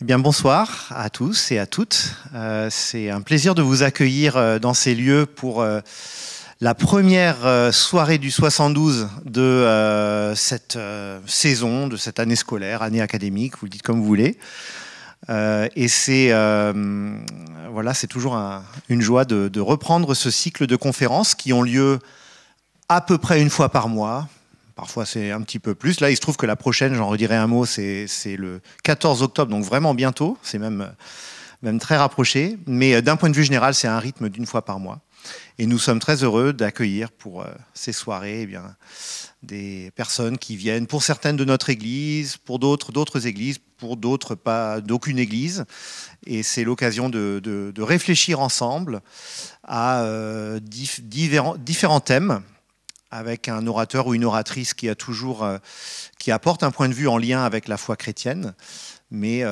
Eh bien, bonsoir à tous et à toutes. C'est un plaisir de vous accueillir dans ces lieux pour la première soirée du 72 de cette saison, de cette année scolaire, année académique, vous le dites comme vous voulez. Et c'est voilà, c'est toujours une joie de reprendre ce cycle de conférences qui ont lieu à peu près une fois par mois. Parfois, c'est un petit peu plus. Là, il se trouve que la prochaine, j'en redirai un mot, c'est le 14 octobre, donc vraiment bientôt. C'est même très rapproché. Mais d'un point de vue général, c'est un rythme d'une fois par mois. Et nous sommes très heureux d'accueillir pour ces soirées eh bien, des personnes qui viennent, pour certaines de notre église, pour d'autres églises, pour d'autres pas d'aucune église. Et c'est l'occasion de réfléchir ensemble à différents thèmes, avec un orateur ou une oratrice qui apporte un point de vue en lien avec la foi chrétienne, mais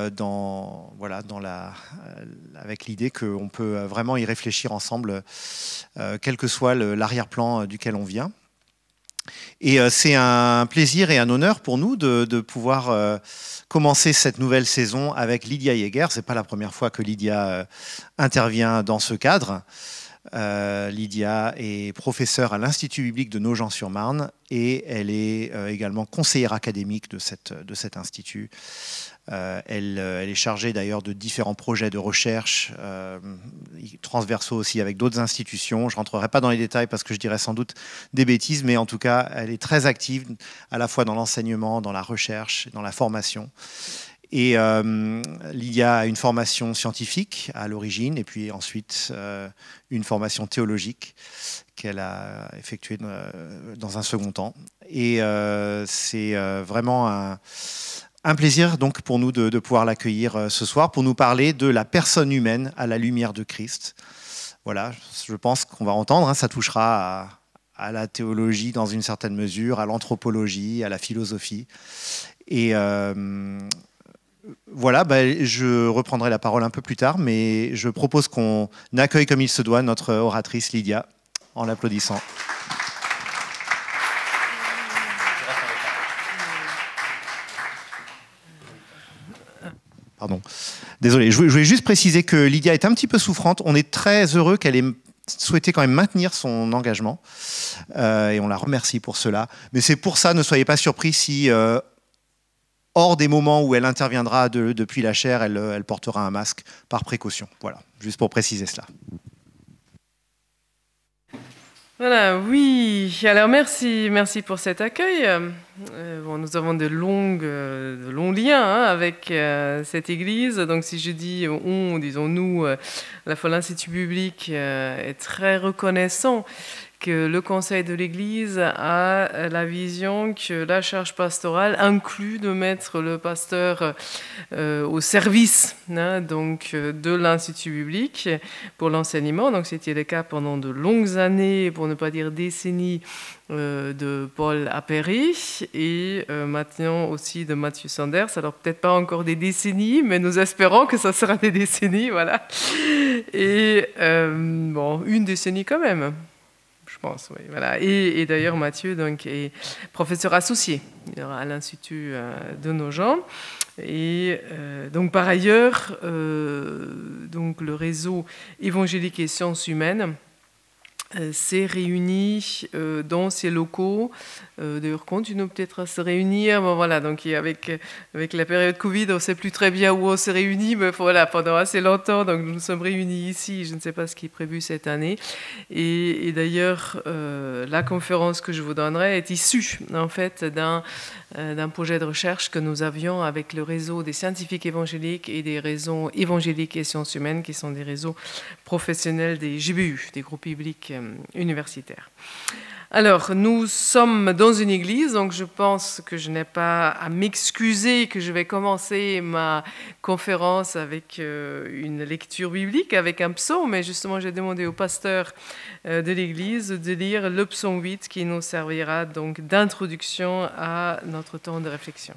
avec l'idée qu'on peut vraiment y réfléchir ensemble, quel que soit l'arrière-plan duquel on vient. Et c'est un plaisir et un honneur pour nous de pouvoir commencer cette nouvelle saison avec Lydia Yeager. Ce n'est pas la première fois que Lydia intervient dans ce cadre. Lydia est professeure à l'Institut biblique de Nogent-sur-Marne et elle est également conseillère académique de cet institut. Elle est chargée d'ailleurs de différents projets de recherche transversaux aussi avec d'autres institutions. Je ne rentrerai pas dans les détails parce que je dirais sans doute des bêtises, mais en tout cas, elle est très active à la fois dans l'enseignement, dans la recherche, dans la formation. Et Lydia a une formation scientifique à l'origine et puis ensuite une formation théologique qu'elle a effectuée dans un second temps. Et c'est vraiment un plaisir donc pour nous de pouvoir l'accueillir ce soir pour nous parler de la personne humaine à la lumière de Christ. Voilà, je pense qu'on va entendre, ça touchera à la théologie dans une certaine mesure, à l'anthropologie, à la philosophie. Et voilà, je reprendrai la parole un peu plus tard, mais je propose qu'on accueille comme il se doit notre oratrice Lydia, en l'applaudissant. Pardon. Désolé, je voulais juste préciser que Lydia est un petit peu souffrante. On est très heureux qu'elle ait souhaité quand même maintenir son engagement, et on la remercie pour cela. Mais c'est pour ça, ne soyez pas surpris si... hors des moments où elle interviendra depuis la chaire, elle portera un masque par précaution. Voilà, juste pour préciser cela. Voilà, oui. Alors merci pour cet accueil. Nous avons de longs liens avec cette église. Donc si je dis on, disons nous, la foi de l'Institut biblique est très reconnaissant que le conseil de l'Église a la vision que la charge pastorale inclut de mettre le pasteur au service de l'Institut biblique pour l'enseignement. Donc c'était le cas pendant de longues années, pour ne pas dire décennies, de Paul Apéry et maintenant aussi de Mathieu Sanders. Alors peut-être pas encore des décennies, mais nous espérons que ça sera des décennies, voilà. Et une décennie quand même. Je pense, oui. Voilà. Et d'ailleurs, Mathieu donc, est professeur associé à l'Institut de Nogent. Et donc, par ailleurs, donc, le réseau évangélique et sciences humaines s'est réuni dans ces locaux. D'ailleurs, continue peut-être à se réunir. Bon, voilà, donc avec la période Covid, on ne sait plus très bien où on se réunit, mais voilà, pendant assez longtemps, donc nous nous sommes réunis ici. Je ne sais pas ce qui est prévu cette année. Et d'ailleurs, la conférence que je vous donnerai est issue, en fait, d'un projet de recherche que nous avions avec le réseau des scientifiques évangéliques et des réseaux évangéliques et sciences humaines, qui sont des réseaux professionnels des GBU, des groupes bibliques universitaires. Alors, nous sommes dans une église, donc je pense que je n'ai pas à m'excuser que je vais commencer ma conférence avec une lecture biblique, avec un psaume, mais justement j'ai demandé au pasteur de l'église de lire le psaume 8 qui nous servira donc d'introduction à notre temps de réflexion.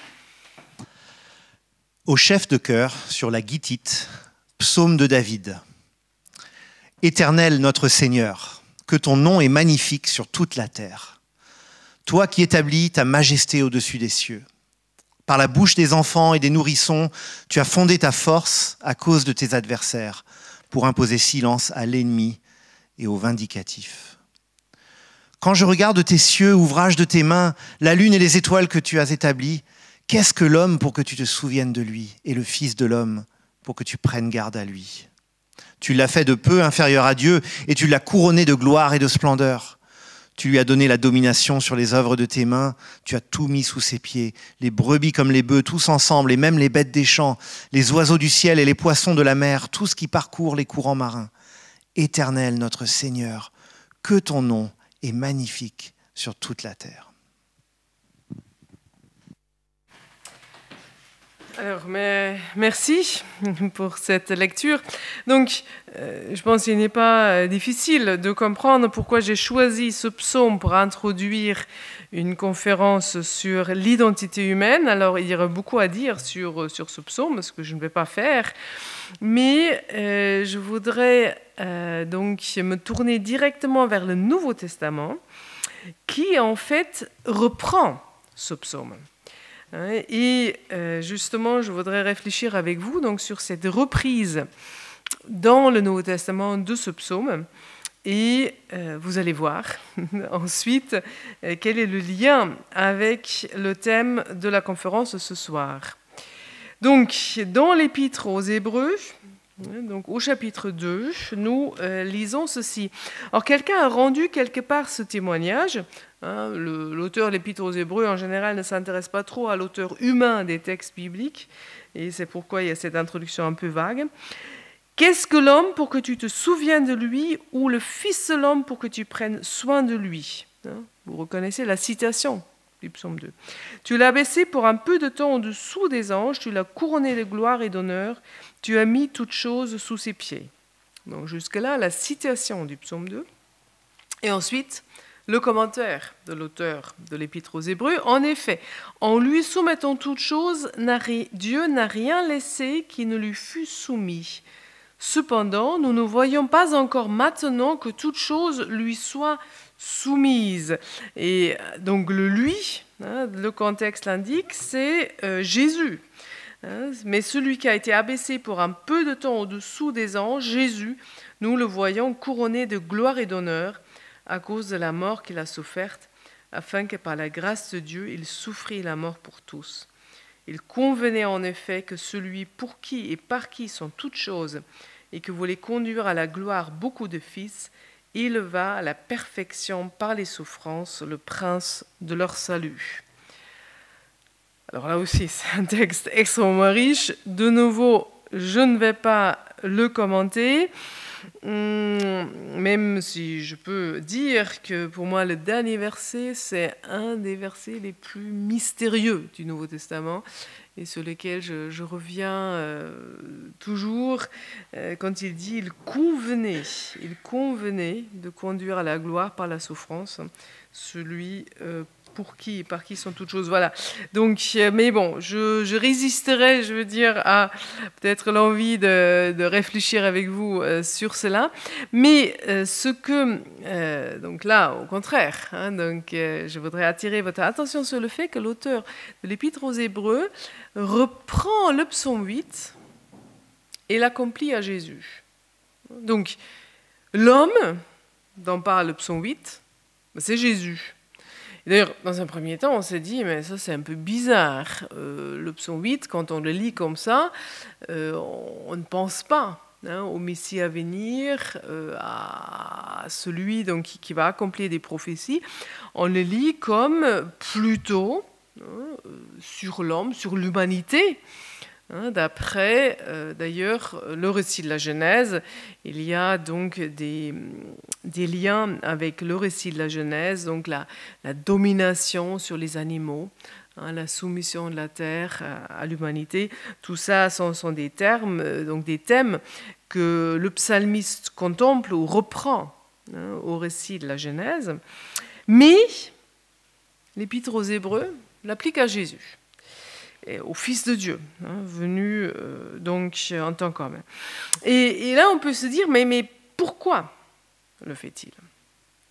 Au chef de chœur, sur la guitite, psaume de David. Éternel notre Seigneur, que ton nom est magnifique sur toute la terre. Toi qui établis ta majesté au-dessus des cieux. Par la bouche des enfants et des nourrissons, tu as fondé ta force à cause de tes adversaires, pour imposer silence à l'ennemi et au vindicatif. Quand je regarde tes cieux, ouvrage de tes mains, la lune et les étoiles que tu as établies, qu'est-ce que l'homme pour que tu te souviennes de lui, et le Fils de l'homme pour que tu prennes garde à lui? Tu l'as fait de peu inférieur à Dieu, et tu l'as couronné de gloire et de splendeur. Tu lui as donné la domination sur les œuvres de tes mains, tu as tout mis sous ses pieds, les brebis comme les bœufs, tous ensemble, et même les bêtes des champs, les oiseaux du ciel et les poissons de la mer, tout ce qui parcourt les courants marins. Éternel notre Seigneur, que ton nom est magnifique sur toute la terre. Alors, merci pour cette lecture. Donc, je pense qu'il n'est pas difficile de comprendre pourquoi j'ai choisi ce psaume pour introduire une conférence sur l'identité humaine. Alors, il y aurait beaucoup à dire sur ce psaume, ce que je ne vais pas faire. Mais je voudrais donc me tourner directement vers le Nouveau Testament, qui en fait reprend ce psaume. Et justement, je voudrais réfléchir avec vous donc, sur cette reprise dans le Nouveau Testament de ce psaume. Et vous allez voir ensuite quel est le lien avec le thème de la conférence ce soir. Donc, dans l'Épître aux Hébreux, donc au chapitre 2, nous lisons ceci. Alors, quelqu'un a rendu quelque part ce témoignage. L'auteur de l'Épître aux Hébreux, en général, ne s'intéresse pas trop à l'auteur humain des textes bibliques, et c'est pourquoi il y a cette introduction un peu vague. Qu'est-ce que l'homme pour que tu te souviennes de lui, ou le Fils de l'homme pour que tu prennes soin de lui? Vous reconnaissez la citation du psaume 2. Tu l'as baissé pour un peu de temps au-dessous des anges, tu l'as couronné de gloire et d'honneur, tu as mis toutes choses sous ses pieds. Donc jusque-là, la citation du psaume 2. Et ensuite, le commentaire de l'auteur de l'Épître aux Hébreux. En effet, en lui soumettant toutes choses, Dieu n'a rien laissé qui ne lui fût soumis. Cependant, nous ne voyons pas encore maintenant que toute chose lui soit soumise. Et donc le lui, le contexte l'indique, c'est Jésus. Mais celui qui a été abaissé pour un peu de temps au-dessous des anges, Jésus, nous le voyons couronné de gloire et d'honneur à cause de la mort qu'il a soufferte, afin que par la grâce de Dieu, il souffrit la mort pour tous. Il convenait en effet que celui pour qui et par qui sont toutes choses, et que voulait conduire à la gloire beaucoup de fils, éleva à la perfection par les souffrances le prince de leur salut. Alors là aussi, c'est un texte extrêmement riche. De nouveau, je ne vais pas le commenter, même si je peux dire que pour moi, le dernier verset, c'est un des versets les plus mystérieux du Nouveau Testament et sur lesquels je reviens toujours quand il dit « il convenait de conduire à la gloire par la souffrance celui pour qui et par qui sont toutes choses. » Voilà. Donc, mais bon, je résisterai, je veux dire, à peut-être l'envie de réfléchir avec vous sur cela. Mais ce que, donc là, au contraire, je voudrais attirer votre attention sur le fait que l'auteur de l'Épître aux Hébreux reprend le psaume 8 et l'accomplit à Jésus. Donc, l'homme dont parle le psaume 8, c'est Jésus. D'ailleurs, dans un premier temps, on s'est dit, mais ça c'est un peu bizarre. Le psaume 8, quand on le lit comme ça, on ne pense pas au Messie à venir, à celui donc, qui va accomplir des prophéties. On le lit comme plutôt sur l'homme, sur l'humanité. D'après, d'ailleurs, le récit de la Genèse, il y a donc des liens avec le récit de la Genèse, donc la domination sur les animaux, la soumission de la terre à l'humanité. Tout ça sont des termes, donc des thèmes que le psalmiste contemple ou reprend au récit de la Genèse. Mais l'Épître aux Hébreux l'applique à Jésus, au Fils de Dieu, venu donc en tant qu'homme. Et là, on peut se dire, mais pourquoi le fait-il ?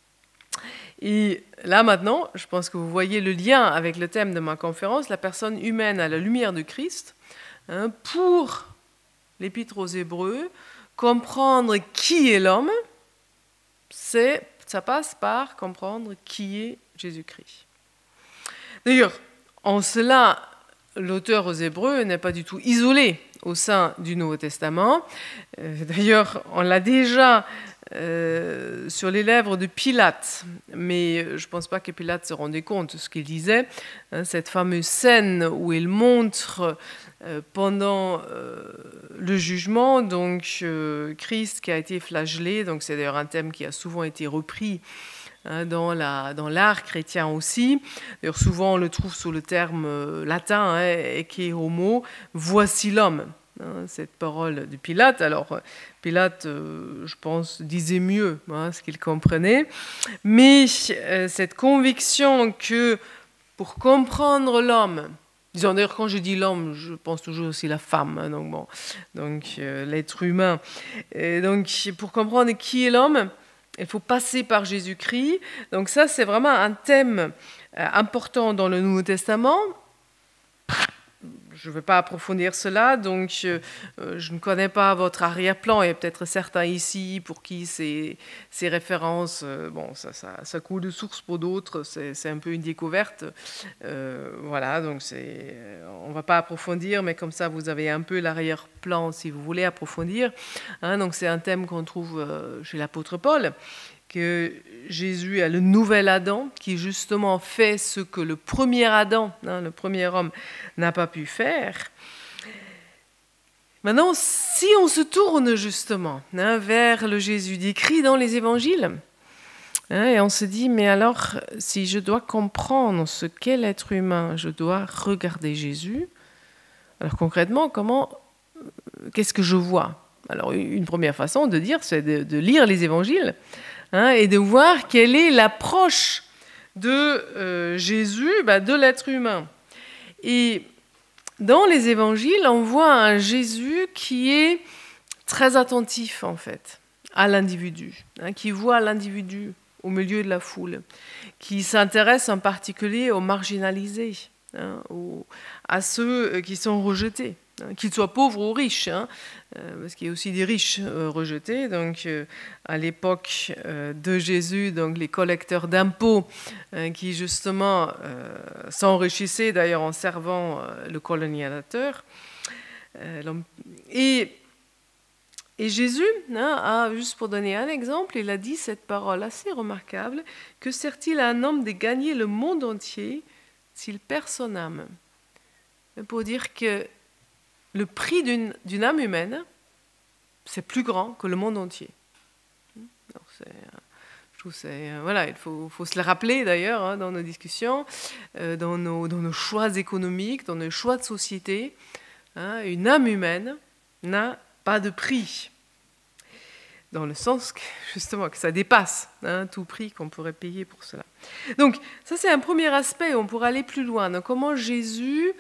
Et là maintenant, je pense que vous voyez le lien avec le thème de ma conférence, la personne humaine à la lumière de Christ. Pour l'Épître aux Hébreux, comprendre qui est l'homme, ça passe par comprendre qui est Jésus-Christ. D'ailleurs, en cela, l'auteur aux Hébreux n'est pas du tout isolé au sein du Nouveau Testament. D'ailleurs, on l'a déjà sur les lèvres de Pilate, mais je ne pense pas que Pilate se rendait compte de ce qu'il disait. Cette fameuse scène où il montre pendant le jugement, donc Christ qui a été flagellé, donc c'est d'ailleurs un thème qui a souvent été repris dans l'art chrétien aussi. D'ailleurs, souvent on le trouve sous le terme latin, ecce homo, voici l'homme. Cette parole de Pilate. Alors, Pilate, je pense, disait mieux ce qu'il comprenait, mais cette conviction que pour comprendre l'homme, disons d'ailleurs quand je dis l'homme, je pense toujours aussi la femme, donc l'être humain. Et donc, pour comprendre qui est l'homme, il faut passer par Jésus-Christ. Donc ça, c'est vraiment un thème important dans le Nouveau Testament. Je ne vais pas approfondir cela, donc je ne connais pas votre arrière-plan. Il y a peut-être certains ici pour qui ces références, ça coule de source, pour d'autres, c'est un peu une découverte. Voilà, donc on ne va pas approfondir, mais comme ça, vous avez un peu l'arrière-plan si vous voulez approfondir. Donc c'est un thème qu'on trouve chez l'apôtre Paul, que Jésus est le nouvel Adam qui justement fait ce que le premier Adam, le premier homme, n'a pas pu faire. Maintenant, si on se tourne justement vers le Jésus décrit dans les évangiles, et on se dit, mais alors, si je dois comprendre ce qu'est l'être humain, je dois regarder Jésus. Alors concrètement, qu'est-ce que je vois? Alors une première façon de dire, c'est de lire les évangiles, et de voir quelle est l'approche de Jésus, de l'être humain. Et dans les évangiles, on voit un Jésus qui est très attentif, en fait, à l'individu, qui voit l'individu au milieu de la foule, qui s'intéresse en particulier aux marginalisés, à ceux qui sont rejetés, qu'ils soient pauvres ou riches, parce qu'il y a aussi des riches rejetés. Donc, à l'époque de Jésus, donc les collecteurs d'impôts qui justement s'enrichissaient d'ailleurs en servant le colonisateur. Et Jésus, juste pour donner un exemple, il a dit cette parole assez remarquable: que sert-il à un homme de gagner le monde entier s'il perd son âme? Pour dire que le prix d'une âme humaine, c'est plus grand que le monde entier. Alors je trouve voilà, il faut se le rappeler d'ailleurs dans nos discussions, dans nos choix économiques, dans nos choix de société. Une âme humaine n'a pas de prix, dans le sens justement que ça dépasse tout prix qu'on pourrait payer pour cela. Donc ça, c'est un premier aspect. On pourrait aller plus loin. Donc, comment Jésus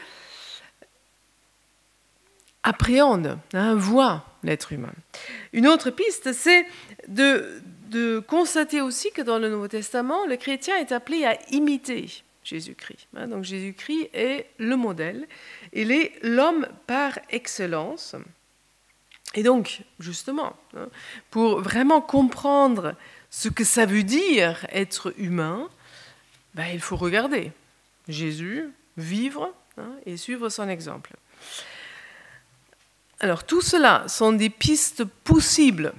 appréhende, voit l'être humain. Une autre piste, c'est de constater aussi que dans le Nouveau Testament, le chrétien est appelé à imiter Jésus-Christ. Donc Jésus-Christ est le modèle, il est l'homme par excellence. Et donc, justement, pour vraiment comprendre ce que ça veut dire être humain, il faut regarder Jésus, vivre et suivre son exemple. Alors, tout cela sont des pistes possibles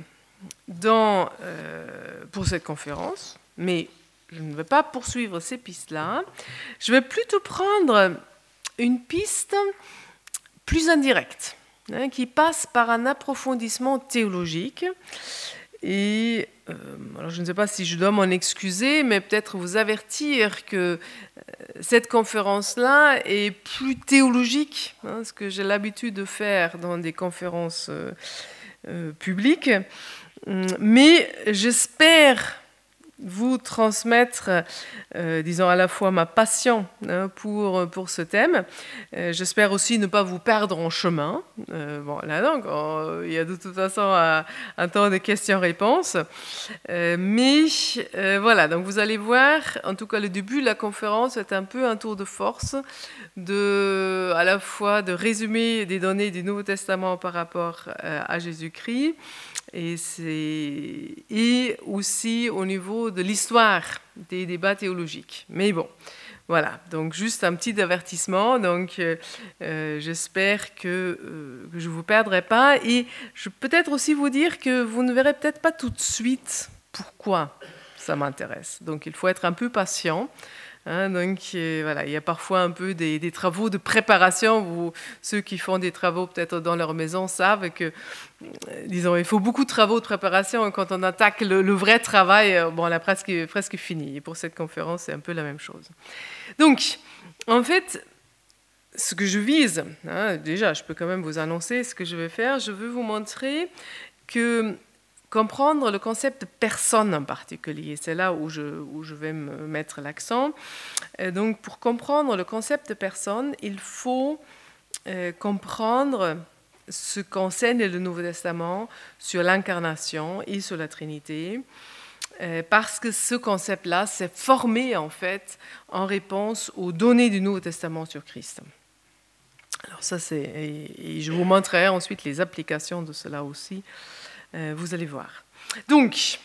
pour cette conférence, mais je ne vais pas poursuivre ces pistes-là. Je vais plutôt prendre une piste plus indirecte, qui passe par un approfondissement théologique. Et alors je ne sais pas si je dois m'en excuser, mais peut-être vous avertir que cette conférence-là est plus théologique, ce que j'ai l'habitude de faire dans des conférences publiques. Mais j'espère vous transmettre, disons, à la fois ma passion pour ce thème. J'espère aussi ne pas vous perdre en chemin. Bon, là, donc, il y a de toute façon un temps de questions-réponses. Mais voilà, donc vous allez voir, en tout cas, le début de la conférence est un peu un tour de force, à la fois de résumer des données du Nouveau Testament par rapport à Jésus-Christ, et aussi au niveau de l'histoire des débats théologiques. Mais bon, voilà, donc juste un petit avertissement. Donc j'espère que je ne vous perdrai pas. Et je peux peut-être aussi vous dire que vous ne verrez peut-être pas tout de suite pourquoi ça m'intéresse. Donc il faut être un peu patient. Donc voilà, il y a parfois un peu des travaux de préparation. Ceux qui font des travaux peut-être dans leur maison savent que, disons, il faut beaucoup de travaux de préparation. Et quand on attaque le vrai travail, bon, on a presque fini. Et pour cette conférence, c'est un peu la même chose. Donc, en fait, ce que je vise, déjà, je peux quand même vous annoncer ce que je vais faire. Je veux vous montrer que comprendre le concept de personne en particulier, c'est là où je vais me mettre l'accent. Donc, pour comprendre le concept de personne, il faut comprendre ce qu'enseigne le Nouveau Testament sur l'incarnation et sur la Trinité, parce que ce concept-là s'est formé en fait en réponse aux données du Nouveau Testament sur Christ. Alors ça, et je vous montrerai ensuite les applications de cela aussi. Vous allez voir. Donc,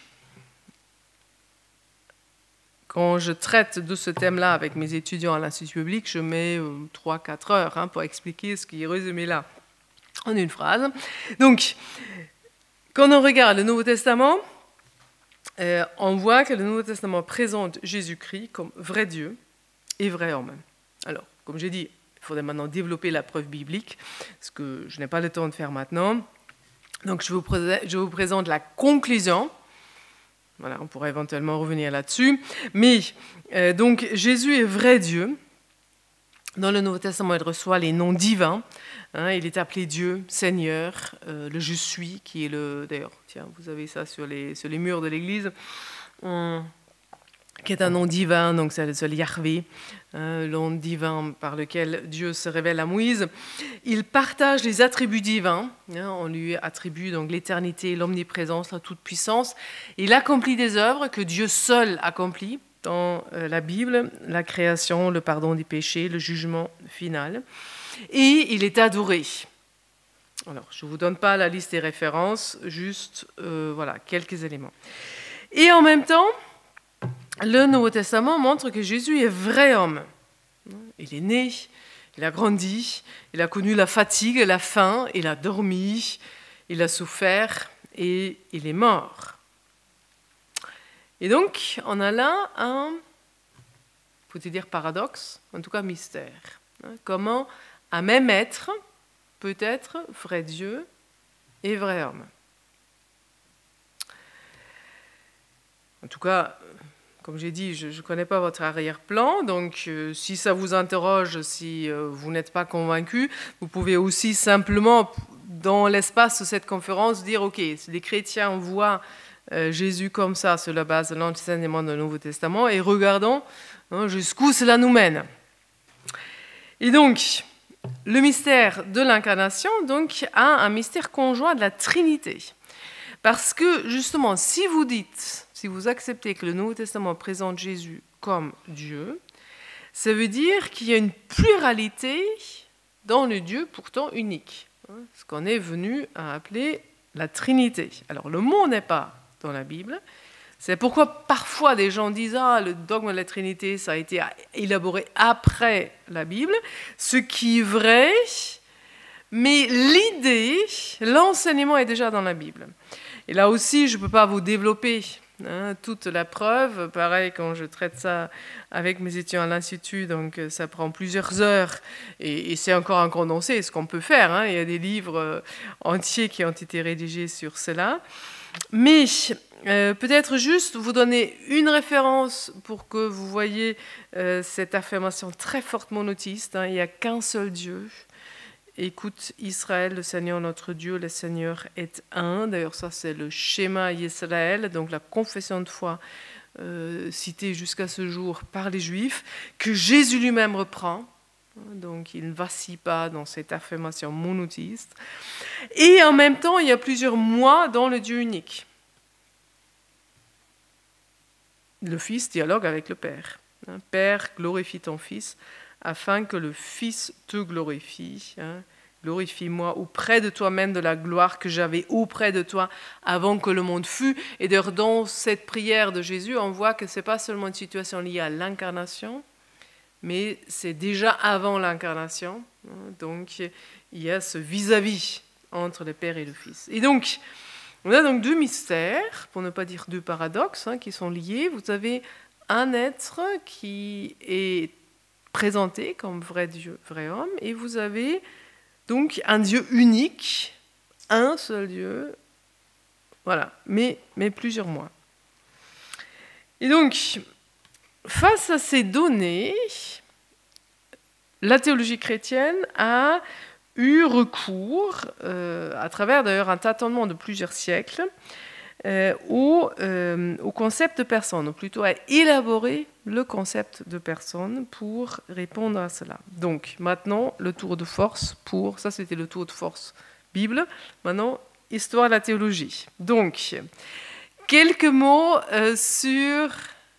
quand je traite de ce thème-là avec mes étudiants à l'Institut public, je mets 3-4 heures pour expliquer ce qui est résumé là en une phrase. Donc, quand on regarde le Nouveau Testament, on voit que le Nouveau Testament présente Jésus-Christ comme vrai Dieu et vrai homme. Alors, comme j'ai dit, il faudrait maintenant développer la preuve biblique, ce que je n'ai pas le temps de faire maintenant. Donc, je vous présente la conclusion. Voilà, on pourrait éventuellement revenir là-dessus. Mais, donc, Jésus est vrai Dieu. Dans le Nouveau Testament, il reçoit les noms divins. Il est appelé Dieu, Seigneur, le Je suis, qui est le... D'ailleurs, tiens, vous avez ça sur les murs de l'église. Qui est un nom divin, donc c'est le Yahvé, le nom divin par lequel Dieu se révèle à Moïse. Il partage les attributs divins, on lui attribue donc l'éternité, l'omniprésence, la toute-puissance. Il accomplit des œuvres que Dieu seul accomplit dans la Bible, la création, le pardon des péchés, le jugement final. Et il est adoré. Alors, je ne vous donne pas la liste des références, juste voilà, quelques éléments. Et en même temps, le Nouveau Testament montre que Jésus est vrai homme. Il est né, il a grandi, il a connu la fatigue, la faim, il a dormi, il a souffert et il est mort. Et donc, on a là un, faut-il dire paradoxe, en tout cas mystère. Comment un même être peut être vrai Dieu et vrai homme. En tout cas, comme j'ai dit, je ne connais pas votre arrière-plan, donc si ça vous interroge, si vous n'êtes pas convaincu, vous pouvez aussi simplement, dans l'espace de cette conférence, dire « Ok, si les chrétiens voient Jésus comme ça sur la base de l'enseignement du Nouveau Testament, et regardons jusqu'où cela nous mène. » Et donc, le mystère de l'incarnation donc, a un mystère conjoint de la Trinité. Parce que, justement, si vous acceptez que le Nouveau Testament présente Jésus comme Dieu, ça veut dire qu'il y a une pluralité dans le Dieu pourtant unique, ce qu'on est venu à appeler la Trinité. Alors, le mot n'est pas dans la Bible. C'est pourquoi parfois des gens disent « Ah, le dogme de la Trinité, ça a été élaboré après la Bible », ce qui est vrai, mais l'idée, l'enseignement est déjà dans la Bible. Et là aussi, je ne peux pas vous développer toute la preuve. Pareil, quand je traite ça avec mes étudiants à l'Institut, donc ça prend plusieurs heures et c'est encore un condensé, ce qu'on peut faire. Il y a des livres entiers qui ont été rédigés sur cela. Mais peut-être juste vous donner une référence pour que vous voyez cette affirmation très forte monothéiste. Il n'y a qu'un seul Dieu. Écoute Israël, le Seigneur notre Dieu, le Seigneur est un. D'ailleurs, ça c'est le schéma Israël, donc la confession de foi cité jusqu'à ce jour par les Juifs, que Jésus lui-même reprend. Donc il ne vacille pas dans cette affirmation monothéiste. Et en même temps, il y a plusieurs moi dans le Dieu unique. Le Fils dialogue avec le Père. Père, glorifie ton Fils, afin que le Fils te glorifie. Glorifie-moi auprès de toi-même de la gloire que j'avais auprès de toi avant que le monde fût. Et d'ailleurs, dans cette prière de Jésus, on voit que ce n'est pas seulement une situation liée à l'incarnation, mais c'est déjà avant l'incarnation. Donc, il y a ce vis-à-vis entre le Père et le Fils. Et donc, on a donc deux mystères, pour ne pas dire deux paradoxes, qui sont liés. Vous avez un être qui est présenté comme vrai Dieu, vrai homme, et vous avez donc un Dieu unique, un seul Dieu, voilà, mais plusieurs moi. Et donc, face à ces données, la théologie chrétienne a eu recours, à travers d'ailleurs un tâtonnement de plusieurs siècles, au concept de personne, ou plutôt à élaborer le concept de personne pour répondre à cela. Donc maintenant, le tour de force pour, ça c'était le tour de force Bible, maintenant histoire de la théologie. Donc, quelques mots sur...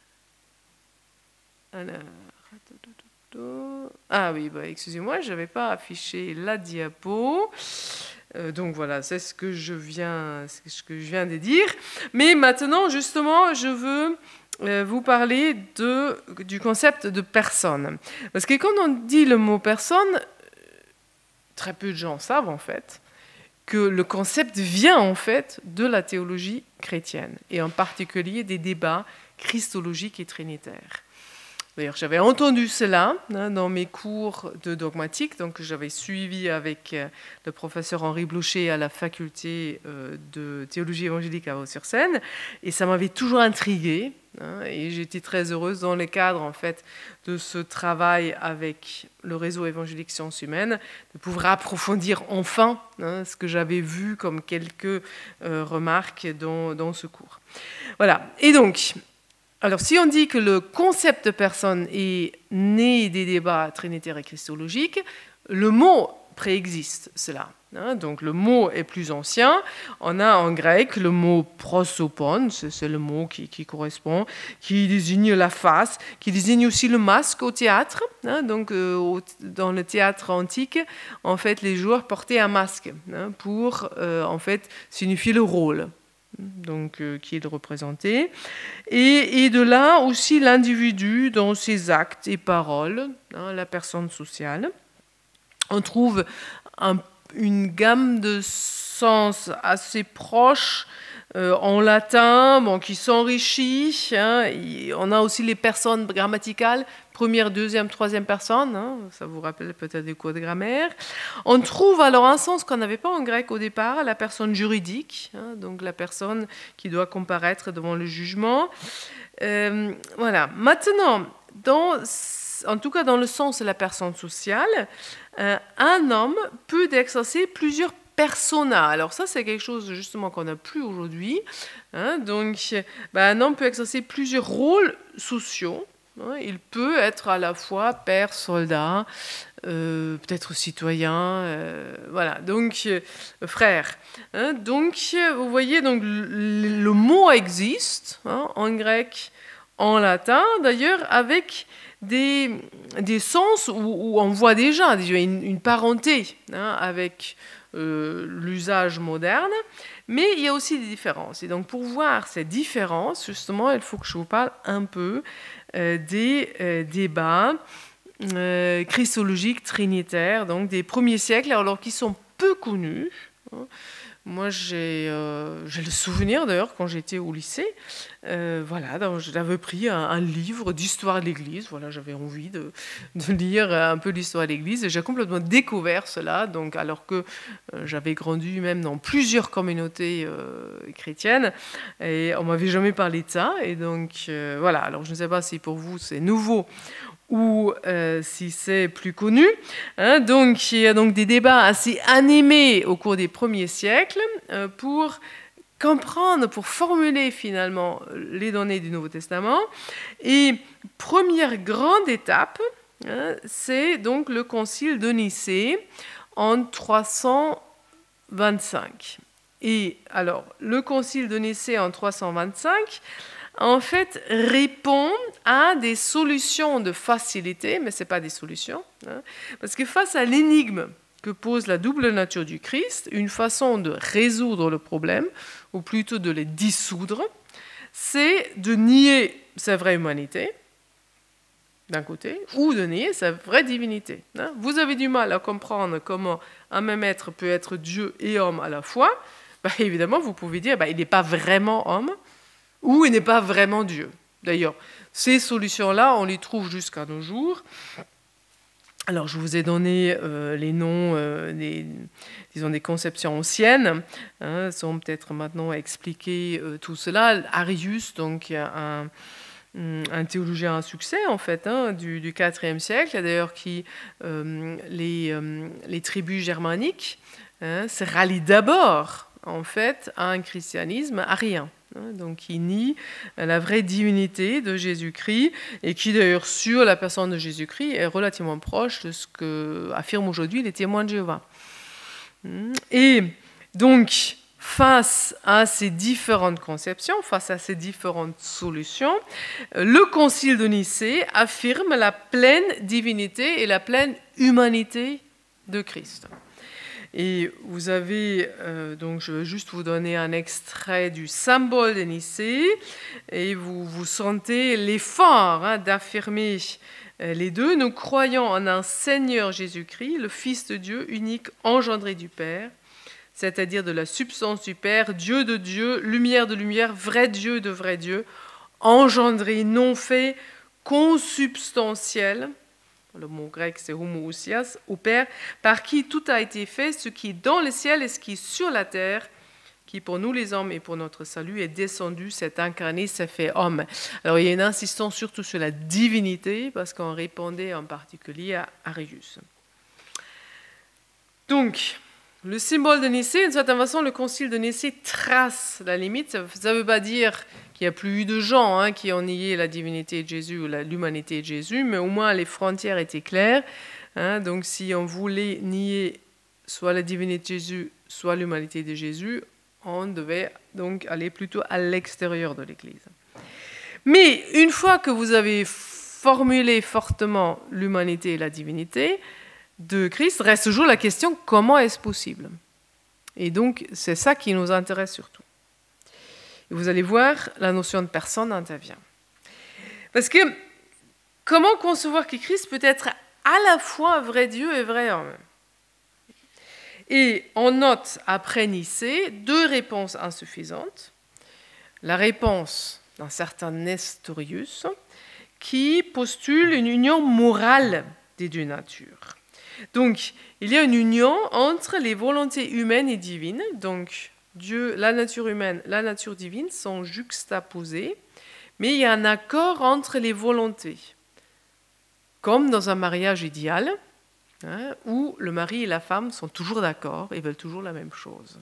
Ah oui, excusez-moi, je n'avais pas affiché la diapo. Donc voilà, c'est ce que je viens de dire. Mais maintenant, justement, je veux vous parler du concept de personne. Parce que quand on dit le mot personne, très peu de gens savent en fait que le concept vient en fait de la théologie chrétienne, et en particulier des débats christologiques et trinitaires. D'ailleurs, j'avais entendu cela dans mes cours de dogmatique, donc j'avais suivi avec le professeur Henri Blocher à la faculté de théologie évangélique à Vaux-sur-Seine, et ça m'avait toujours intriguée, et j'étais très heureuse dans le cadre en fait de ce travail avec le réseau évangélique Sciences Humaines de pouvoir approfondir enfin ce que j'avais vu comme quelques remarques dans ce cours. Voilà, et donc... Alors, si on dit que le concept de personne est né des débats trinitaires et christologiques, le mot préexiste cela. Donc, le mot est plus ancien. On a en grec le mot prosopon, c'est le mot qui correspond, qui désigne la face, qui désigne aussi le masque au théâtre. Donc, dans le théâtre antique, en fait, les joueurs portaient un masque pour, en fait, signifier le rôle. Donc, qui est de représenter, et de là aussi l'individu dans ses actes et paroles, la personne sociale. On trouve une gamme de sens assez proche en latin, qui s'enrichit. On a aussi les personnes grammaticales, première, deuxième, troisième personne, ça vous rappelle peut-être des cours de grammaire. On trouve alors un sens qu'on n'avait pas en grec au départ, la personne juridique, donc la personne qui doit comparaître devant le jugement. Voilà. Maintenant, en tout cas dans le sens de la personne sociale, un homme peut exercer plusieurs persona. Alors ça, c'est quelque chose justement qu'on n'a plus aujourd'hui. Donc, un homme peut exercer plusieurs rôles sociaux. Il peut être à la fois père, soldat, peut-être citoyen, voilà, donc frère. Donc, vous voyez, donc, le mot existe en grec, en latin, d'ailleurs, avec des sens où on voit déjà une parenté avec l'usage moderne, mais il y a aussi des différences. Et donc, pour voir ces différences, justement, il faut que je vous parle un peu des débats christologiques trinitaires, donc des premiers siècles, alors qui sont peu connus. Moi, j'ai le souvenir, d'ailleurs, quand j'étais au lycée, j'avais pris un livre d'histoire de l'Église. Voilà, j'avais envie de lire un peu l'histoire de l'Église, et j'ai complètement découvert cela, donc, alors que j'avais grandi même dans plusieurs communautés chrétiennes, et on ne m'avait jamais parlé de ça. Et donc, voilà, alors je ne sais pas si pour vous c'est nouveau ou si c'est plus connu. Donc, il y a donc des débats assez animés au cours des premiers siècles pour comprendre, pour formuler finalement les données du Nouveau Testament. Et première grande étape, c'est donc le concile de Nicée en 325. Et alors, le concile de Nicée en 325, en fait, répond à des solutions de facilité, mais ce n'est pas des solutions, parce que face à l'énigme que pose la double nature du Christ, une façon de résoudre le problème, ou plutôt de le dissoudre, c'est de nier sa vraie humanité, d'un côté, ou de nier sa vraie divinité. Vous avez du mal à comprendre comment un même être peut être Dieu et homme à la fois, évidemment, vous pouvez dire il n'est pas vraiment homme, ou il n'est pas vraiment Dieu. D'ailleurs, ces solutions-là, on les trouve jusqu'à nos jours. Alors, je vous ai donné les noms des conceptions anciennes, sont peut-être maintenant à expliquer tout cela. Arius, donc un théologien à succès, en fait, du IVe siècle, d'ailleurs, qui les tribus germaniques se rallient d'abord, en fait, à un christianisme arien. Donc, qui nie la vraie divinité de Jésus-Christ et qui, d'ailleurs, sur la personne de Jésus-Christ, est relativement proche de ce qu'affirment aujourd'hui les témoins de Jéhovah. Et donc, face à ces différentes conceptions, face à ces différentes solutions, le Concile de Nicée affirme la pleine divinité et la pleine humanité de Christ. Et vous avez, donc je vais juste vous donner un extrait du symbole de Nicée, et vous sentez l'effort d'affirmer les deux. Nous croyons en un Seigneur Jésus-Christ, le Fils de Dieu, unique, engendré du Père, c'est-à-dire de la substance du Père, Dieu de Dieu, lumière de lumière, vrai Dieu de vrai Dieu, engendré, non fait, consubstantiel. Le mot grec, c'est homoousias, au Père, par qui tout a été fait, ce qui est dans le ciel et ce qui est sur la terre, qui pour nous les hommes et pour notre salut est descendu, s'est incarné, s'est fait homme. Alors il y a une insistance surtout sur la divinité, parce qu'on répondait en particulier à Arius. Donc, le symbole de Nicée, d'une certaine façon, le concile de Nicée trace la limite. Ça ne veut pas dire qu'il n'y a plus eu de gens qui ont nié la divinité de Jésus ou l'humanité de Jésus, mais au moins les frontières étaient claires. Donc si on voulait nier soit la divinité de Jésus, soit l'humanité de Jésus, on devait donc aller plutôt à l'extérieur de l'Église. Mais une fois que vous avez formulé fortement l'humanité et la divinité de Christ, reste toujours la question comment est-ce possible? Et donc c'est ça qui nous intéresse surtout. Et vous allez voir, la notion de personne intervient. Parce que comment concevoir que Christ peut être à la fois vrai Dieu et vrai homme? Et on note après Nicée 2 réponses insuffisantes. La réponse d'un certain Nestorius qui postule une union morale des deux natures. Donc, il y a une union entre les volontés humaines et divines, donc Dieu, la nature humaine, la nature divine sont juxtaposées, mais il y a un accord entre les volontés, comme dans un mariage idéal, où le mari et la femme sont toujours d'accord et veulent toujours la même chose.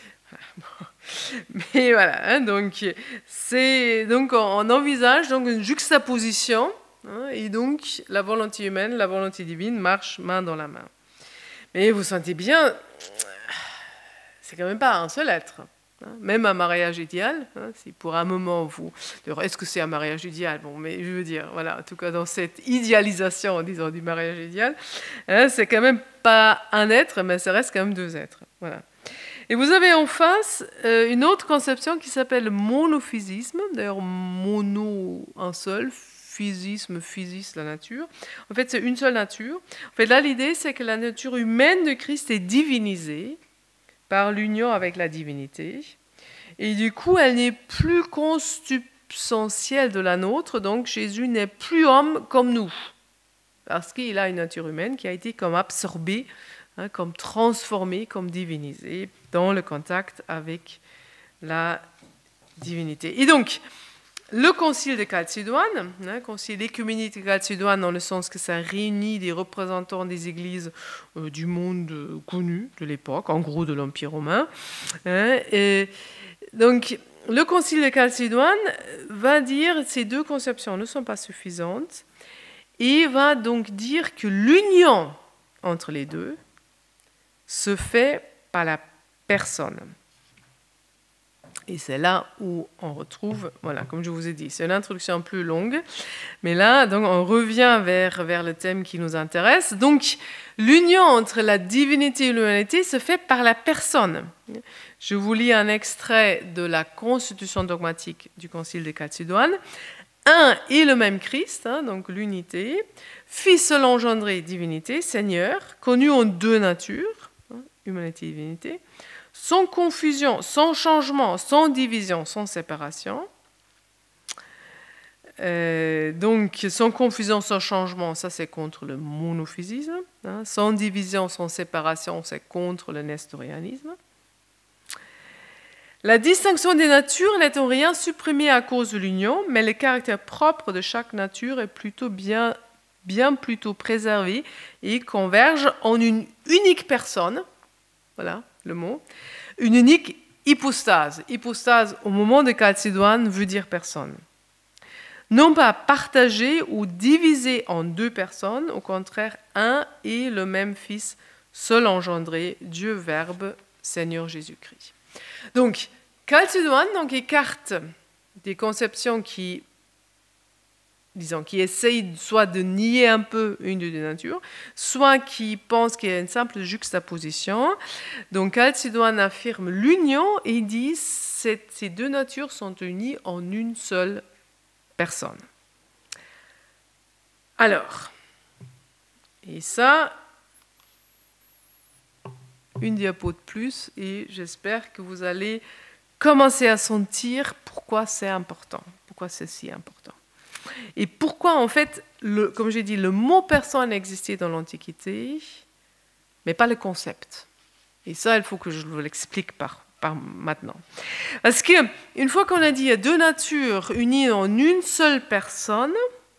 Mais voilà, donc on envisage donc une juxtaposition, et donc la volonté humaine, la volonté divine marchent main dans la main. Mais vous sentez bien, c'est quand même pas un seul être. Même un mariage idéal, si pour un moment vous... Est-ce que c'est un mariage idéal? Bon, mais je veux dire, voilà, en tout cas dans cette idéalisation, disons, du mariage idéal, c'est quand même pas un être, mais ça reste quand même 2 êtres. Voilà. Et vous avez en face une autre conception qui s'appelle monophysisme, d'ailleurs mono, un seul, physisme, physis, la nature. En fait, c'est une seule nature. En fait, là, l'idée, c'est que la nature humaine de Christ est divinisée par l'union avec la divinité. Et du coup, elle n'est plus consubstantielle de la nôtre, donc Jésus n'est plus homme comme nous, parce qu'il a une nature humaine qui a été comme absorbée, comme transformée, comme divinisée dans le contact avec la divinité. Et donc, le concile de Chalcédoine, concile écuménique de Chalcédoine dans le sens que ça réunit des représentants des églises du monde connu de l'époque, en gros de l'Empire romain, et Donc, le concile de Chalcédoine va dire que ces deux conceptions ne sont pas suffisantes et va donc dire que l'union entre les deux se fait par la personne. Et c'est là où on retrouve, voilà, comme je vous ai dit, c'est une introduction plus longue, mais là, donc, on revient vers le thème qui nous intéresse. Donc, l'union entre la divinité et l'humanité se fait par la personne. Je vous lis un extrait de la constitution dogmatique du Concile de Chalcédoine. Un et le même Christ, donc l'unité, Fils seul engendré, divinité, Seigneur, connu en deux natures, humanité et divinité, sans confusion, sans changement, sans division, sans séparation. Donc, sans confusion, sans changement, ça c'est contre le monophysisme. Sans division, sans séparation, c'est contre le nestorianisme. La distinction des natures n'est en rien supprimée à cause de l'union, mais le caractère propre de chaque nature est plutôt bien plutôt préservé et converge en une unique personne. Voilà le mot. Une unique hypostase. Hypostase, au moment de Chalcédoine, veut dire personne. Non pas partagé ou divisé en deux personnes, au contraire, un et le même Fils, seul engendré, Dieu Verbe, Seigneur Jésus-Christ. Donc, Chalcédoine écarte des conceptions qui essayent soit de nier un peu une des deux natures, soit qui pensent qu'il y a une simple juxtaposition. Donc, Chalcédoine affirme l'union et dit que ces deux natures sont unies en une seule personne. Alors, et ça, une diapo de plus, et j'espère que vous allez commencer à sentir pourquoi c'est important, pourquoi c'est si important. Et pourquoi, en fait, comme j'ai dit, le mot personne existait dans l'Antiquité, mais pas le concept. Et ça, il faut que je vous l'explique par maintenant. Parce qu'une fois qu'on a dit qu'il y a deux natures unies en une seule personne,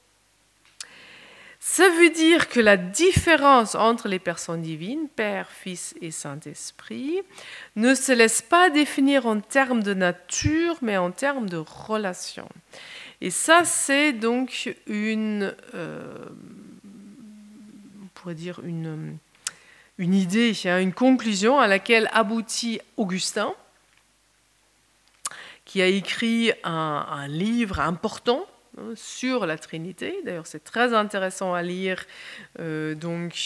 ça veut dire que la différence entre les personnes divines, Père, Fils et Saint-Esprit, ne se laisse pas définir en termes de nature, mais en termes de relation. Et ça, c'est donc on pourrait dire une idée, une conclusion à laquelle aboutit Augustin, qui a écrit un livre important sur la Trinité. D'ailleurs, c'est très intéressant à lire. En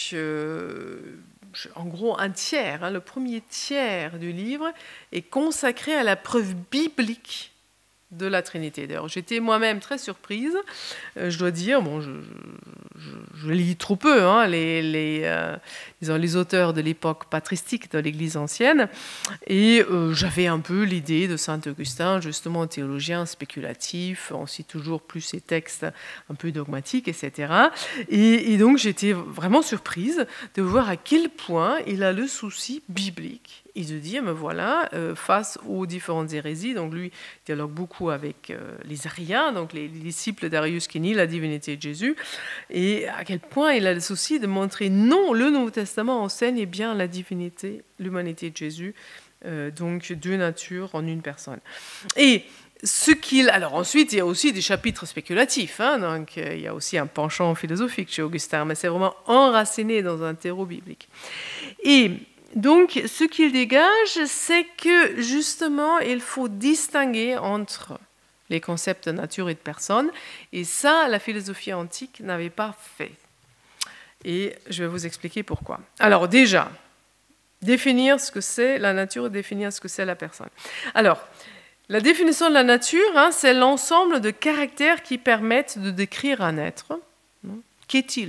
gros, un tiers, le premier tiers du livre est consacré à la preuve biblique de la Trinité. D'ailleurs, j'étais moi-même très surprise, je dois dire, bon, je lis trop peu, disons, les auteurs de l'époque patristique de l'Église ancienne, et j'avais un peu l'idée de Saint Augustin, justement théologien spéculatif, on cite toujours plus ses textes un peu dogmatiques, etc. Et donc j'étais vraiment surprise de voir à quel point il a le souci biblique et de dire, mais voilà, face aux différentes hérésies, donc lui dialogue beaucoup avec les ariens, donc les disciples d'Arius qui nient la divinité de Jésus, et à quel point il a le souci de montrer non, le Nouveau Testament enseigne bien la divinité, l'humanité de Jésus, donc deux natures en une personne. Et alors ensuite, il y a aussi des chapitres spéculatifs, donc il y a aussi un penchant philosophique chez Augustin, mais c'est vraiment enraciné dans un terreau biblique. Et donc, ce qu'il dégage, c'est que justement, il faut distinguer entre les concepts de nature et de personne, et ça, la philosophie antique n'avait pas fait. Et je vais vous expliquer pourquoi. Alors déjà, définir ce que c'est la nature et définir ce que c'est la personne. Alors, la définition de la nature, c'est l'ensemble de caractères qui permettent de décrire un être. Qu'est-il ?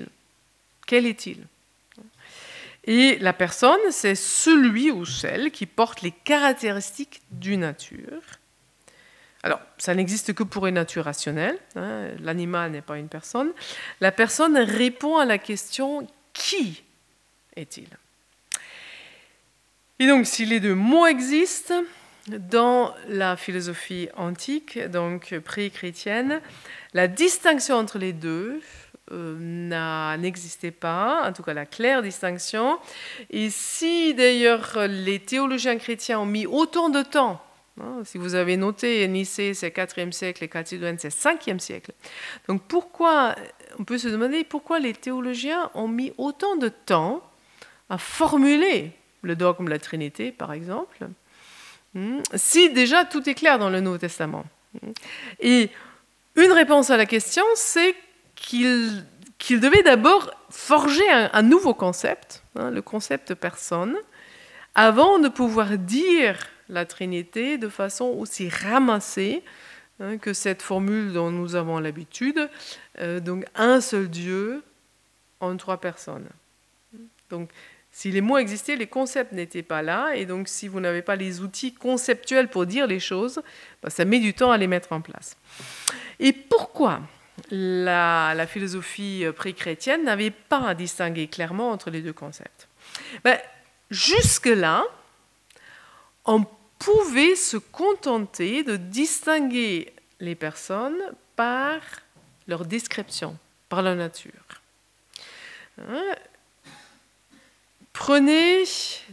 Quel est-il ? Et la personne, c'est celui ou celle qui porte les caractéristiques d'une nature. Alors, ça n'existe que pour une nature rationnelle. L'animal n'est pas une personne. La personne répond à la question « qui est-il » ? Et donc, si les deux mots existent dans la philosophie antique, donc pré-chrétienne, la distinction entre les deux n'existait pas, en tout cas la claire distinction. Et si d'ailleurs les théologiens chrétiens ont mis autant de temps Si vous avez noté, Nicée, c'est 4e siècle et Chalcédoine, c'est 5e siècle. Donc pourquoi, on peut se demander pourquoi les théologiens ont mis autant de temps à formuler le dogme de la Trinité, par exemple, si déjà tout est clair dans le Nouveau Testament. Et une réponse à la question, c'est qu'ils devaient d'abord forger un nouveau concept, le concept personne, avant de pouvoir dire la Trinité de façon aussi ramassée que cette formule dont nous avons l'habitude, donc un seul Dieu en 3 personnes. Donc, si les mots existaient, les concepts n'étaient pas là, et donc si vous n'avez pas les outils conceptuels pour dire les choses, ça met du temps à les mettre en place. Et pourquoi la philosophie pré-chrétienne n'avait pas à distinguer clairement entre les deux concepts? Jusque-là, on pouvait se contenter de distinguer les personnes par leur description, par leur nature. Prenez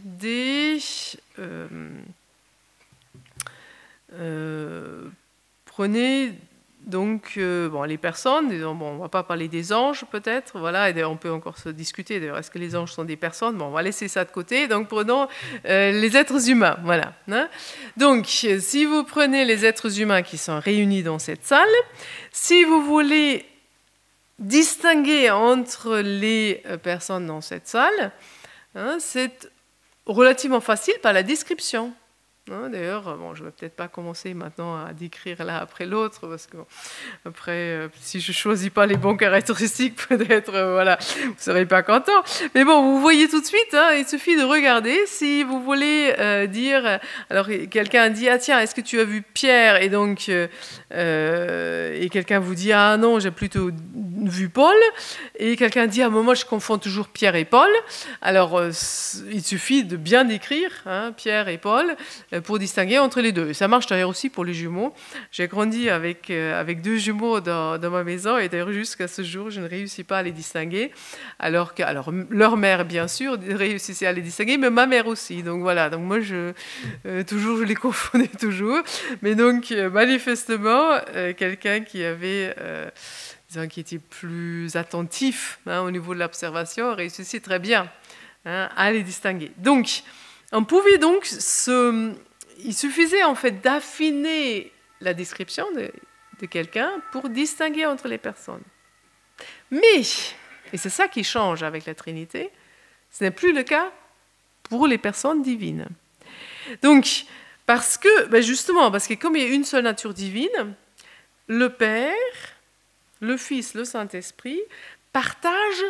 donc les personnes, on ne va pas parler des anges peut-être, voilà, et on peut encore se discuter, d'ailleurs, est-ce que les anges sont des personnes? On va laisser ça de côté, donc prenons les êtres humains, voilà. Donc, si vous prenez les êtres humains qui sont réunis dans cette salle, si vous voulez distinguer entre les personnes dans cette salle, c'est relativement facile par la description. D'ailleurs, je ne vais peut-être pas commencer maintenant à décrire l'un après l'autre, parce que après, si je ne choisis pas les bonnes caractéristiques, peut-être, vous ne serez pas content. Mais bon, vous voyez tout de suite, il suffit de regarder. Si vous voulez dire, alors quelqu'un dit, ah tiens, est-ce que tu as vu Pierre? Et donc, et quelqu'un vous dit, ah non, j'ai plutôt vu Paul. Et quelqu'un dit, ah moi je confonds toujours Pierre et Paul. Alors, il suffit de bien décrire Pierre et Paul, pour distinguer entre les deux. Ça marche d'ailleurs aussi pour les jumeaux. J'ai grandi avec 2 jumeaux dans ma maison, et d'ailleurs jusqu'à ce jour, je ne réussis pas à les distinguer, alors leur mère, bien sûr, réussissait à les distinguer, mais ma mère aussi. Donc voilà, donc moi, je les confondais toujours. Mais donc, manifestement, quelqu'un qui avait... qui était plus attentif au niveau de l'observation réussissait très bien à les distinguer. Donc, on pouvait donc il suffisait en fait d'affiner la description de quelqu'un pour distinguer entre les personnes. Mais, et c'est ça qui change avec la Trinité, ce n'est plus le cas pour les personnes divines. Donc, parce que comme il y a une seule nature divine, le Père, le Fils, le Saint-Esprit partagent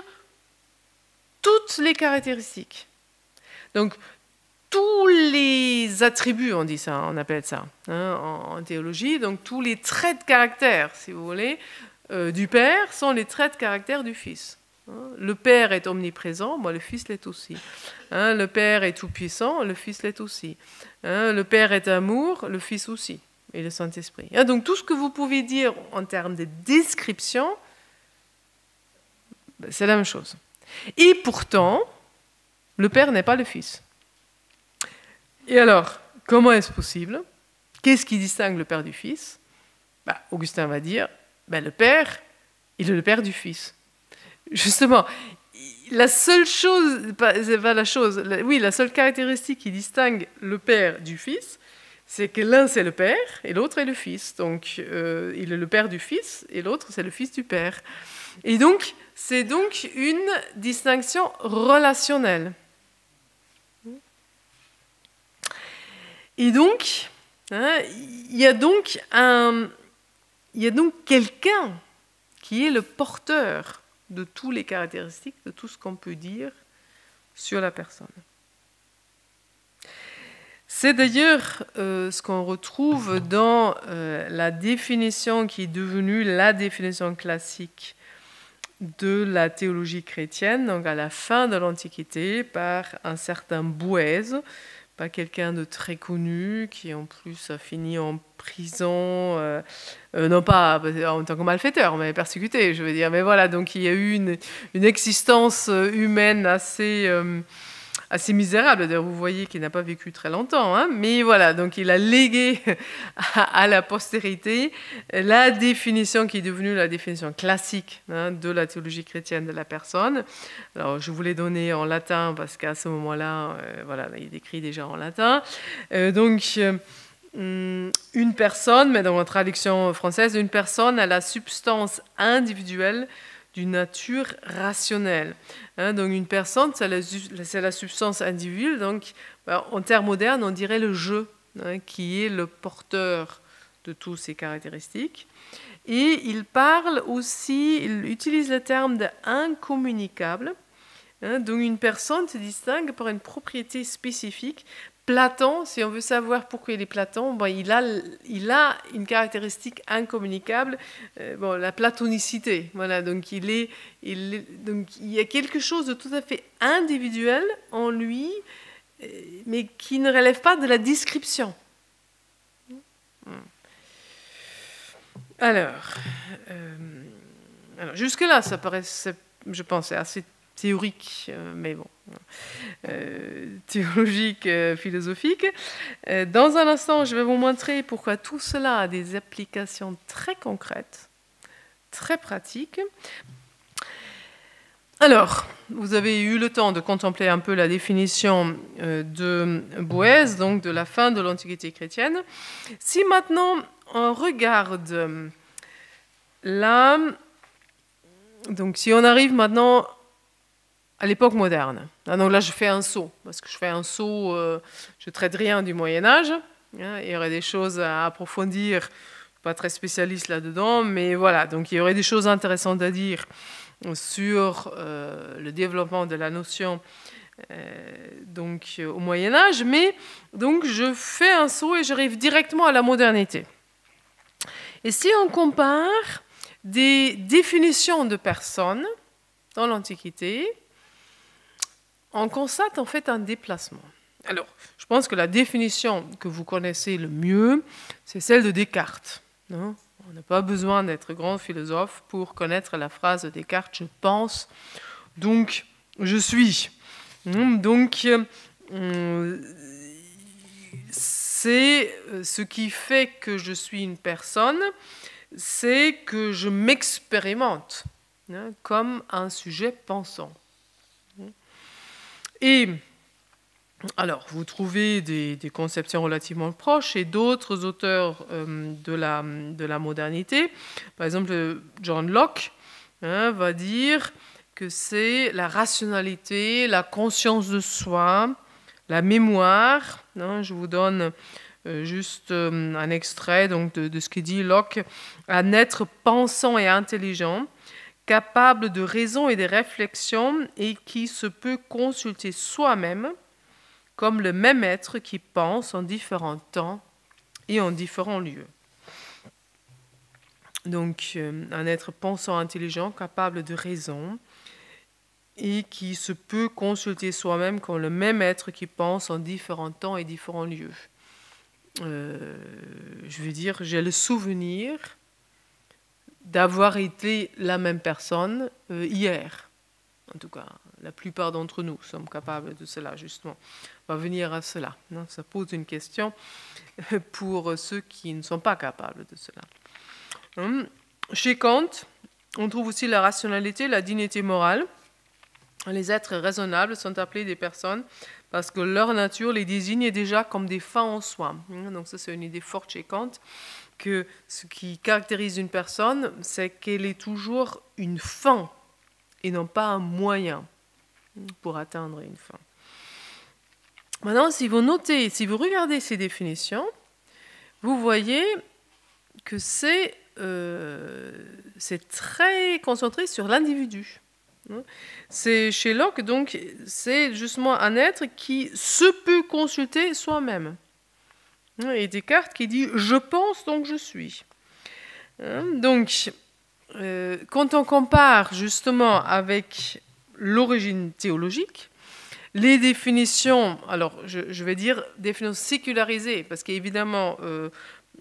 toutes les caractéristiques. Donc, tous les attributs, on appelle ça en théologie, donc tous les traits de caractère, si vous voulez, du Père sont les traits de caractère du Fils. Le Père est omniprésent, le Fils l'est aussi. Le Père est tout-puissant, le Fils l'est aussi. Le Père est amour, le Fils aussi, et le Saint-Esprit. Donc tout ce que vous pouvez dire en termes de description, c'est la même chose. Et pourtant, le Père n'est pas le Fils. Et alors, comment est-ce possible? Qu'est-ce qui distingue le Père du Fils? Augustin va dire, le Père, il est le Père du Fils. Justement, la seule caractéristique qui distingue le Père du Fils, c'est que l'un c'est le Père et l'autre est le Fils. Donc, il est le Père du Fils et l'autre c'est le Fils du Père. Et donc, c'est donc une distinction relationnelle. Et donc, il y a donc quelqu'un qui est le porteur de toutes les caractéristiques, de tout ce qu'on peut dire sur la personne. C'est d'ailleurs ce qu'on retrouve dans la définition qui est devenue la définition classique de la théologie chrétienne, donc à la fin de l'Antiquité, par un certain Boèze, pas quelqu'un de très connu, qui en plus a fini en prison, non pas en tant que malfaiteur, mais persécuté, je veux dire. Mais voilà, donc il y a eu une existence humaine assez assez misérable. D'ailleurs, vous voyez qu'il n'a pas vécu très longtemps, hein, mais voilà, donc il a légué à la postérité la définition qui est devenue la définition classique, hein, de la théologie chrétienne de la personne. Alors, je vous l'ai donné en latin parce qu'à ce moment-là, voilà, il est écrit déjà en latin. Une personne, mais dans la traduction française, une personne a la substance individuelle d'une nature rationnelle. Hein, donc une personne, c'est la substance individuelle. Donc, en termes modernes, on dirait le je, hein, qui est le porteur de toutes ces caractéristiques. Et il parle aussi, il utilise le terme d'incommunicable. Hein, donc une personne se distingue par une propriété spécifique. Platon, si on veut savoir pourquoi il est Platon, bon, il a une caractéristique incommunicable, la platonicité. Voilà, donc il y a quelque chose de tout à fait individuel en lui, mais qui ne relève pas de la description. Alors jusque-là, ça paraît, je pense, assez théorique, mais bon, théologique, philosophique. Dans un instant, je vais vous montrer pourquoi tout cela a des applications très concrètes, très pratiques. Alors, vous avez eu le temps de contempler un peu la définition de Boèze, donc de la fin de l'Antiquité chrétienne. Si maintenant on regarde là, donc si on arrive maintenant à l'époque moderne. Donc là, je fais un saut, parce que je fais un saut, je ne traite rien du Moyen-Âge. Hein, il y aurait des choses à approfondir, pas très spécialiste là-dedans, mais voilà, donc il y aurait des choses intéressantes à dire sur le développement de la notion donc, au Moyen-Âge, mais donc je fais un saut et j'arrive directement à la modernité. Et si on compare des définitions de personnes dans l'Antiquité, on constate en fait un déplacement. Alors, je pense que la définition que vous connaissez le mieux, c'est celle de Descartes. Non ? On n'a pas besoin d'être grand philosophe pour connaître la phrase de Descartes, je pense, donc je suis. Donc, c'est ce qui fait que je suis une personne, c'est que je m'expérimente, hein, comme un sujet pensant. Et alors, vous trouvez des conceptions relativement proches et d'autres auteurs de la modernité. Par exemple, John Locke va dire que c'est la rationalité, la conscience de soi, la mémoire. Je vous donne juste un extrait donc, de ce qu'il dit Locke. Un être pensant et intelligent, capable de raison et de réflexion et qui se peut consulter soi-même comme le même être qui pense en différents temps et en différents lieux. Donc, un être pensant, intelligent, capable de raison et qui se peut consulter soi-même comme le même être qui pense en différents temps et différents lieux. Je veux dire, j'ai le souvenir d'avoir été la même personne hier. En tout cas, la plupart d'entre nous sommes capables de cela, justement. On va venir à cela. Ça pose une question pour ceux qui ne sont pas capables de cela. Chez Kant, on trouve aussi la rationalité, la dignité morale. Les êtres raisonnables sont appelés des personnes parce que leur nature les désigne déjà comme des fins en soi. Donc ça, c'est une idée forte chez Kant, que ce qui caractérise une personne, c'est qu'elle est toujours une fin et non pas un moyen pour atteindre une fin. Maintenant, si vous notez, si vous regardez ces définitions, vous voyez que c'est très concentré sur l'individu. C'est chez Locke, donc, c'est justement un être qui se peut consulter soi-même. Et Descartes qui dit « je pense, donc je suis ». Donc, quand on compare justement avec l'origine théologique, les définitions, alors je vais dire définitions sécularisées, parce qu'évidemment,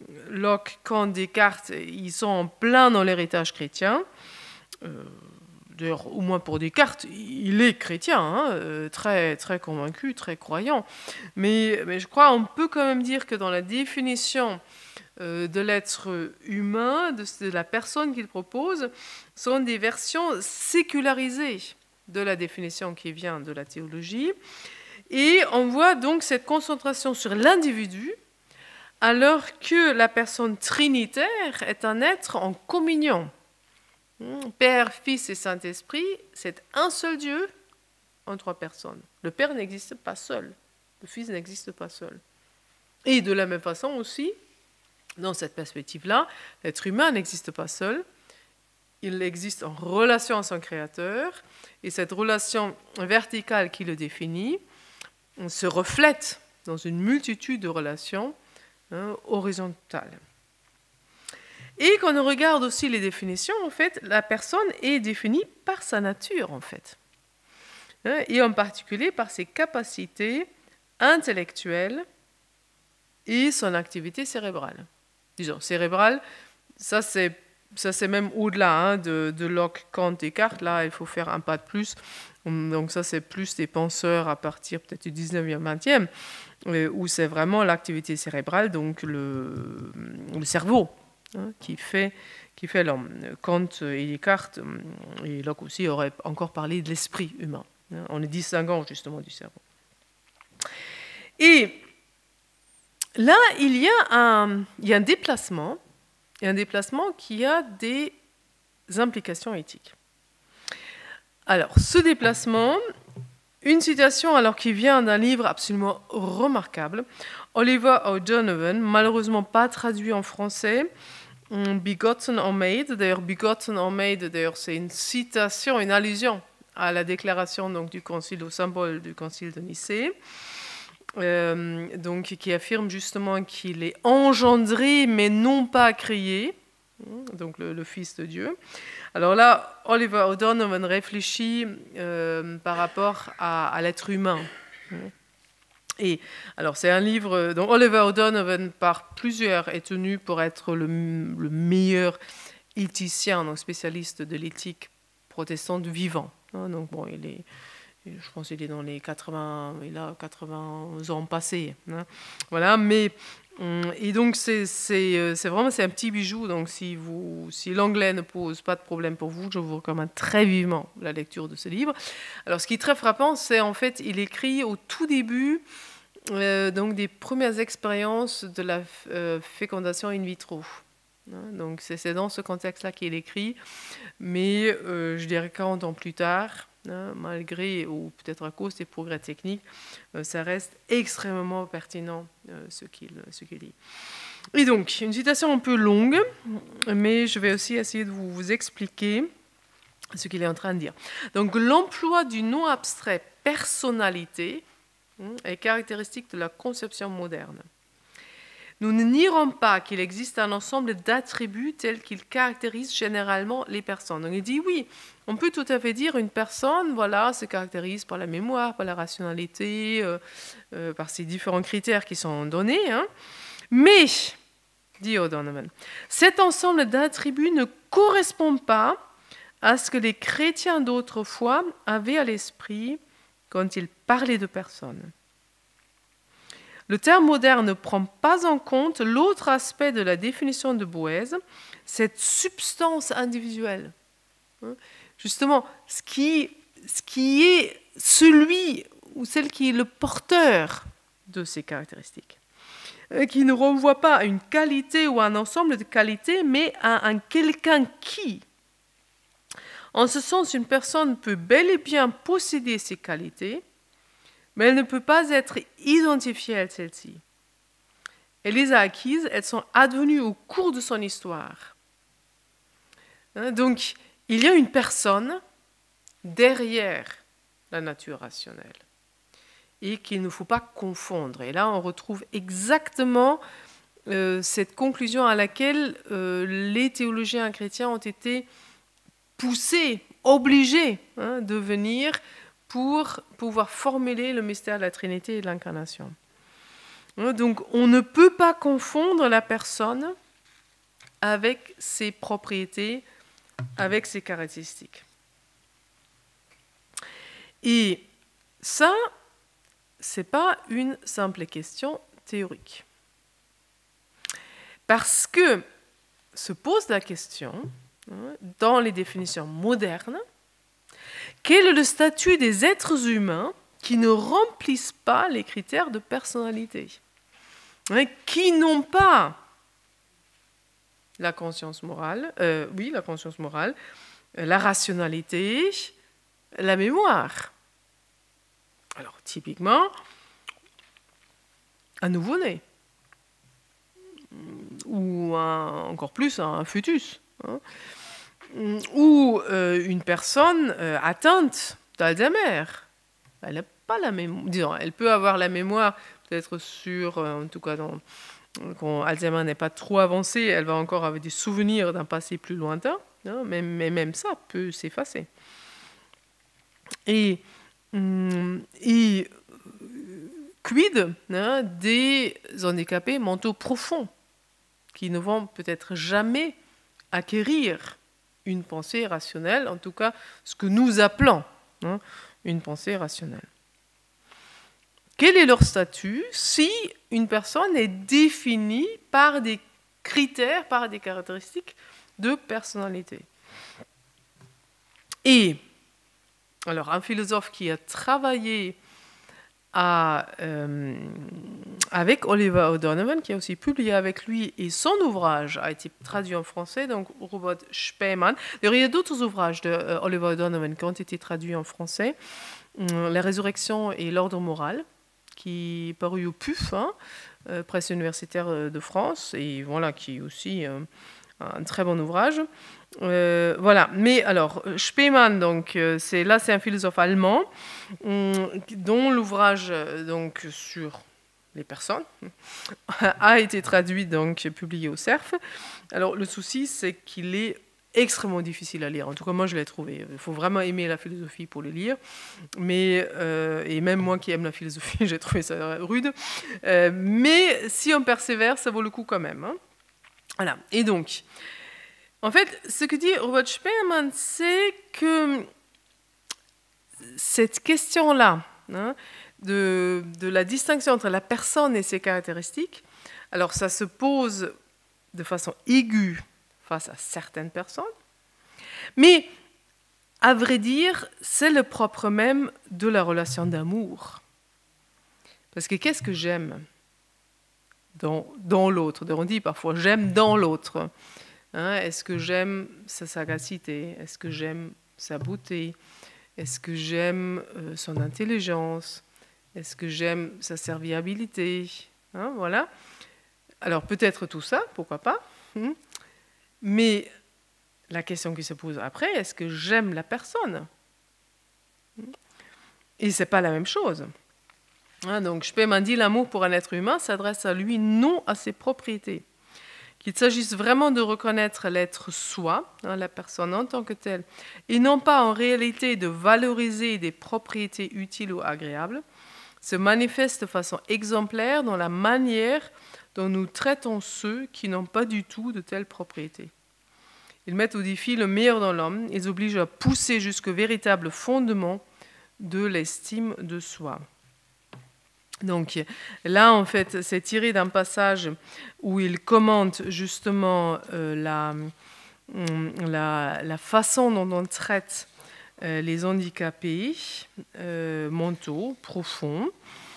Locke, Kant, Descartes, ils sont en plein dans l'héritage chrétien. d'ailleurs, au moins pour Descartes, il est chrétien, hein, très, très convaincu, très croyant. Mais je crois qu'on peut quand même dire que dans la définition de l'être humain, de la personne qu'il propose, sont des versions sécularisées de la définition qui vient de la théologie. Et on voit donc cette concentration sur l'individu, alors que la personne trinitaire est un être en communion. Père, Fils et Saint-Esprit, c'est un seul Dieu en 3 personnes. Le Père n'existe pas seul, le Fils n'existe pas seul. Et de la même façon aussi, dans cette perspective-là, l'être humain n'existe pas seul, il existe en relation à son Créateur, et cette relation verticale qui le définit se reflète dans une multitude de relations horizontales. Et quand on regarde aussi les définitions, en fait, la personne est définie par sa nature, en fait. Et en particulier par ses capacités intellectuelles et son activité cérébrale. Disons, cérébrale, ça c'est même au-delà de Locke, Kant, Descartes. Là, il faut faire un pas de plus. Donc ça, c'est plus des penseurs à partir peut-être du 19e, 20e, où c'est vraiment l'activité cérébrale, donc le cerveau, qui fait l'homme. Kant et Descartes, et Locke aussi, auraient encore parlé de l'esprit humain, en les distinguant justement du cerveau. Et là, il y a un déplacement, qui a des implications éthiques. Alors, ce déplacement, une citation alors qui vient d'un livre absolument remarquable, Oliver O'Donovan, malheureusement pas traduit en français, Begotten or Made. D'ailleurs, Begotten or Made, d'ailleurs, c'est une citation, une allusion à la déclaration donc, du concile, au symbole du concile de Nicée, donc, qui affirme justement qu'il est engendré mais non pas créé, donc le Fils de Dieu. Alors là, Oliver O'Donovan réfléchit par rapport à l'être humain. Et alors, c'est un livre dont Oliver O'Donovan, par plusieurs, est tenu pour être le meilleur éthicien, donc spécialiste de l'éthique protestante vivant. Donc, bon, je pense qu'il est dans les 80, il a 80 ans passés. Voilà, mais et donc c'est vraiment un petit bijou. Donc si l'anglais ne pose pas de problème pour vous, je vous recommande très vivement la lecture de ce livre. Alors ce qui est très frappant, c'est en fait il écrit au tout début donc des premières expériences de la fécondation in vitro. Donc c'est dans ce contexte-là qu'il écrit, mais je dirais 40 ans plus tard, malgré, ou peut-être à cause des progrès techniques, ça reste extrêmement pertinent ce qu'il dit. Et donc, une citation un peu longue, mais je vais aussi essayer de vous expliquer ce qu'il est en train de dire. Donc, l'emploi du nom abstrait personnalité est caractéristique de la conception moderne. Nous ne nierons pas qu'il existe un ensemble d'attributs tels qu'ils caractérisent généralement les personnes. Donc il dit oui, on peut tout à fait dire une personne, voilà, se caractérise par la mémoire, par la rationalité, par ces différents critères qui sont donnés. Mais, dit O'Donovan, cet ensemble d'attributs ne correspond pas à ce que les chrétiens d'autrefois avaient à l'esprit quand ils parlaient de personnes. Le terme moderne ne prend pas en compte l'autre aspect de la définition de Boèze, cette substance individuelle. Justement, ce qui est celui ou celle qui est le porteur de ces caractéristiques, qui ne renvoie pas à une qualité ou à un ensemble de qualités, mais à un quelqu'un qui. En ce sens, une personne peut bel et bien posséder ces qualités, mais elle ne peut pas être identifiée à celle-ci. Elle les a acquises, elles sont advenues au cours de son histoire. Donc, il y a une personne derrière la nature rationnelle et qu'il ne faut pas confondre. Et là, on retrouve exactement cette conclusion à laquelle les théologiens chrétiens ont été poussés, obligés de venir pour pouvoir formuler le mystère de la Trinité et de l'incarnation. Donc, on ne peut pas confondre la personne avec ses propriétés, avec ses caractéristiques. Et ça, ce n'est pas une simple question théorique. Parce que se pose la question, dans les définitions modernes, quel est le statut des êtres humains qui ne remplissent pas les critères de personnalité, qui n'ont pas la conscience morale, la conscience morale, la rationalité, la mémoire. Alors, typiquement, un nouveau-né, ou encore plus un fœtus, ou une personne atteinte d'Alzheimer. Elle n'a pas la mémoire, disons, elle peut avoir la mémoire, peut-être sur, en tout cas quand Alzheimer n'est pas trop avancé, elle va encore avoir des souvenirs d'un passé plus lointain, mais même ça peut s'effacer. Et quid des handicapés mentaux profonds qui ne vont peut-être jamais acquérir une pensée rationnelle, en tout cas ce que nous appelons une pensée rationnelle. Quel est leur statut si une personne est définie par des critères, par des caractéristiques de personnalité? Et alors, un philosophe qui a travaillé avec Oliver O'Donovan, qui a aussi publié avec lui, et son ouvrage a été traduit en français, donc Robert Spemann. D'ailleurs, il y a d'autres ouvrages de Oliver O'Donovan qui ont été traduits en français. La résurrection et l'ordre moral, qui est paru au PUF, Presse universitaire de France, et voilà, qui est aussi un très bon ouvrage. Voilà. Mais alors, Spemann, donc, c'est un philosophe allemand dont l'ouvrage donc sur les personnes a été traduit, donc publié au CERF. Alors, le souci, c'est qu'il est extrêmement difficile à lire. En tout cas, moi, je l'ai trouvé. Il faut vraiment aimer la philosophie pour le lire. Mais, et même moi qui aime la philosophie, j'ai trouvé ça rude. Mais si on persévère, ça vaut le coup quand même. Voilà. Et donc, en fait, ce que dit Robert Spemann, c'est que cette question-là, de la distinction entre la personne et ses caractéristiques, alors ça se pose de façon aiguë face à certaines personnes, mais à vrai dire, c'est le propre même de la relation d'amour. Parce que qu'est-ce que j'aime dans l'autre? On dit parfois « j'aime dans l'autre ». Est-ce que j'aime sa sagacité? Est-ce que j'aime sa beauté? Est-ce que j'aime son intelligence? Est-ce que j'aime sa serviabilité? Voilà. Alors peut-être tout ça, pourquoi pas. Mais la question qui se pose après, est-ce que j'aime la personne? Et c'est pas la même chose. Donc Spemann dit l'amour pour un être humain s'adresse à lui, non à ses propriétés. Qu'il s'agisse vraiment de reconnaître l'être soi, la personne en tant que telle, et non pas en réalité de valoriser des propriétés utiles ou agréables, se manifeste de façon exemplaire dans la manière dont nous traitons ceux qui n'ont pas du tout de telles propriétés. Ils mettent au défi le meilleur dans l'homme, ils obligent à pousser jusqu'au véritable fondement de l'estime de soi. Donc là, en fait, c'est tiré d'un passage où il commente justement la façon dont on traite les handicapés mentaux, profonds.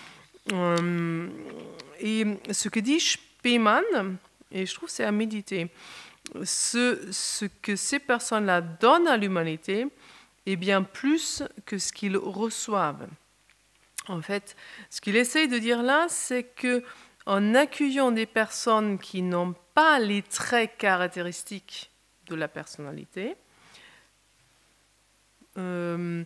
Et ce que dit Spemann, et je trouve que c'est à méditer, ce que ces personnes-là donnent à l'humanité est bien plus que ce qu'ils reçoivent. En fait, ce qu'il essaye de dire là, c'est qu'en accueillant des personnes qui n'ont pas les traits caractéristiques de la personnalité, en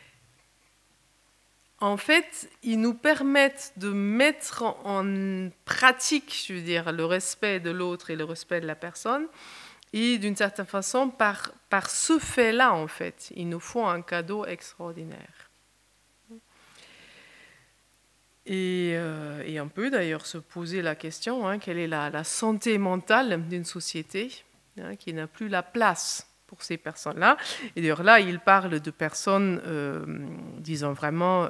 fait, ils nous permettent de mettre en pratique, je veux dire, le respect de l'autre et le respect de la personne, et d'une certaine façon, par ce fait-là, en fait, ils nous font un cadeau extraordinaire. Et on peut d'ailleurs se poser la question, quelle est la santé mentale d'une société qui n'a plus la place pour ces personnes-là. Et d'ailleurs là, il parle de personnes, disons vraiment,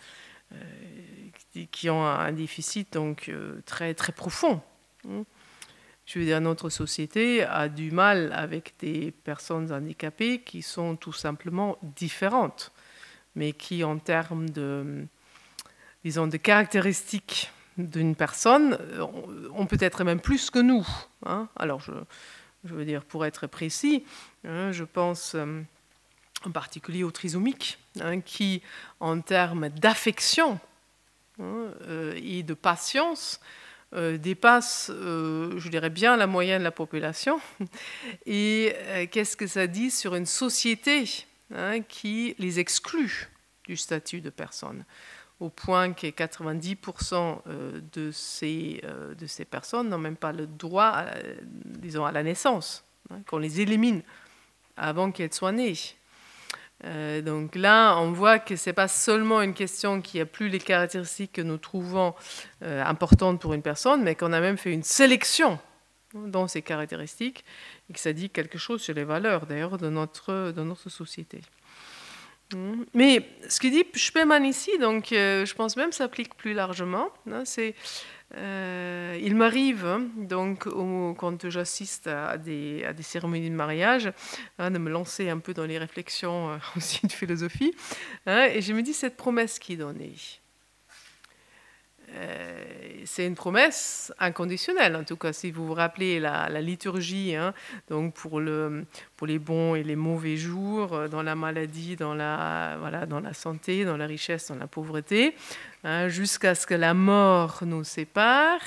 qui ont un déficit donc très, très profond. Je veux dire, notre société a du mal avec des personnes handicapées qui sont tout simplement différentes, mais qui, en termes de, disons, de caractéristiques d'une personne, ont peut-être même plus que nous. Alors, je veux dire, pour être précis, je pense en particulier aux trisomiques, qui, en termes d'affection et de patience, dépasse, je dirais bien, la moyenne de la population. Et qu'est-ce que ça dit sur une société qui les exclut du statut de personne, au point que 90% de ces personnes n'ont même pas le droit, disons, à la naissance, qu'on les élimine avant qu'elles soient nées. Donc là, on voit que ce n'est pas seulement une question qui n'a plus les caractéristiques que nous trouvons importantes pour une personne, mais qu'on a même fait une sélection dans ces caractéristiques et que ça dit quelque chose sur les valeurs, d'ailleurs, de notre société. Mais ce que dit Spemann ici, donc, je pense même que ça s'applique plus largement, c'est... il m'arrive, donc, quand j'assiste à des cérémonies de mariage, de me lancer un peu dans les réflexions aussi de philosophie, et je me dis, cette promesse qui est donnée, c'est une promesse inconditionnelle, en tout cas, si vous vous rappelez la liturgie, donc pour les bons et les mauvais jours, dans la maladie, dans la santé, dans la richesse, dans la pauvreté, jusqu'à ce que la mort nous sépare.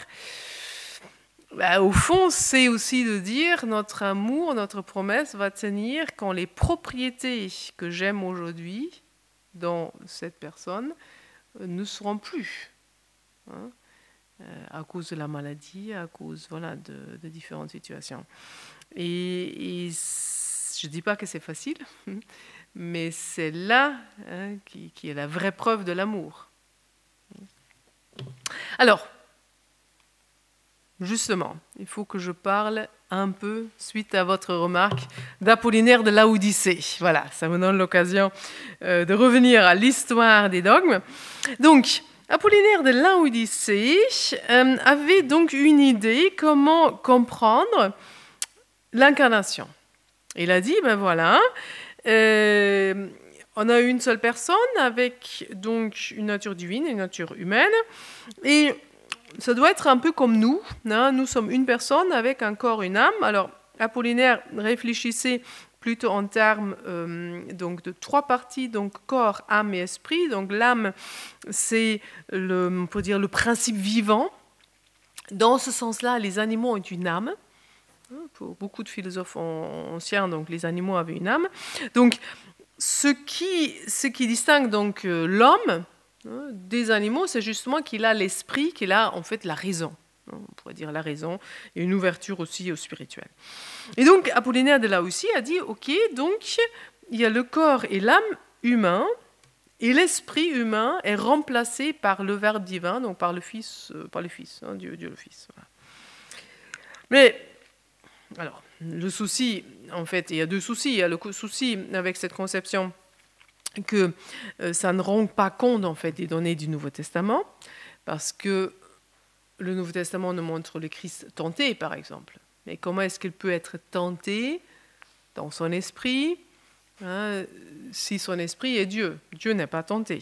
Au fond, c'est aussi de dire notre amour, notre promesse va tenir quand les propriétés que j'aime aujourd'hui dans cette personne ne seront plus. À cause de la maladie, à cause de différentes situations. Et je ne dis pas que c'est facile, mais c'est là qui est la vraie preuve de l'amour. Alors, justement, il faut que je parle un peu, suite à votre remarque, d'Apollinaire de Laodicée. Voilà, ça me donne l'occasion de revenir à l'histoire des dogmes. Donc, Apollinaire de Laodicée avait donc une idée comment comprendre l'incarnation. Il a dit, ben voilà, on a une seule personne avec donc une nature divine et une nature humaine, et ça doit être un peu comme nous. Nous sommes une personne avec un corps, une âme. Alors, Apollinaire réfléchissait plutôt en termes donc de trois parties, donc corps, âme et esprit. Donc l'âme, c'est on peut dire le principe vivant. Dans ce sens-là, les animaux ont une âme. Pour beaucoup de philosophes anciens, donc les animaux avaient une âme. Donc ce qui distingue donc l'homme des animaux, c'est justement qu'il a l'esprit, qu'il a en fait la raison. On pourrait dire la raison, et une ouverture aussi au spirituel. Et donc, Apollinaire de Laodicée a dit, ok, donc, il y a le corps et l'âme humain, et l'esprit humain est remplacé par le Verbe divin, donc par le Fils, Dieu le Fils. Voilà. Mais, alors, le souci, en fait, il y a deux soucis. Il y a le souci avec cette conception que ça ne rend pas compte, en fait, des données du Nouveau Testament, parce que le Nouveau Testament nous montre le Christ tenté, par exemple. Mais comment est-ce qu'il peut être tenté dans son esprit si son esprit est Dieu? Dieu n'est pas tenté.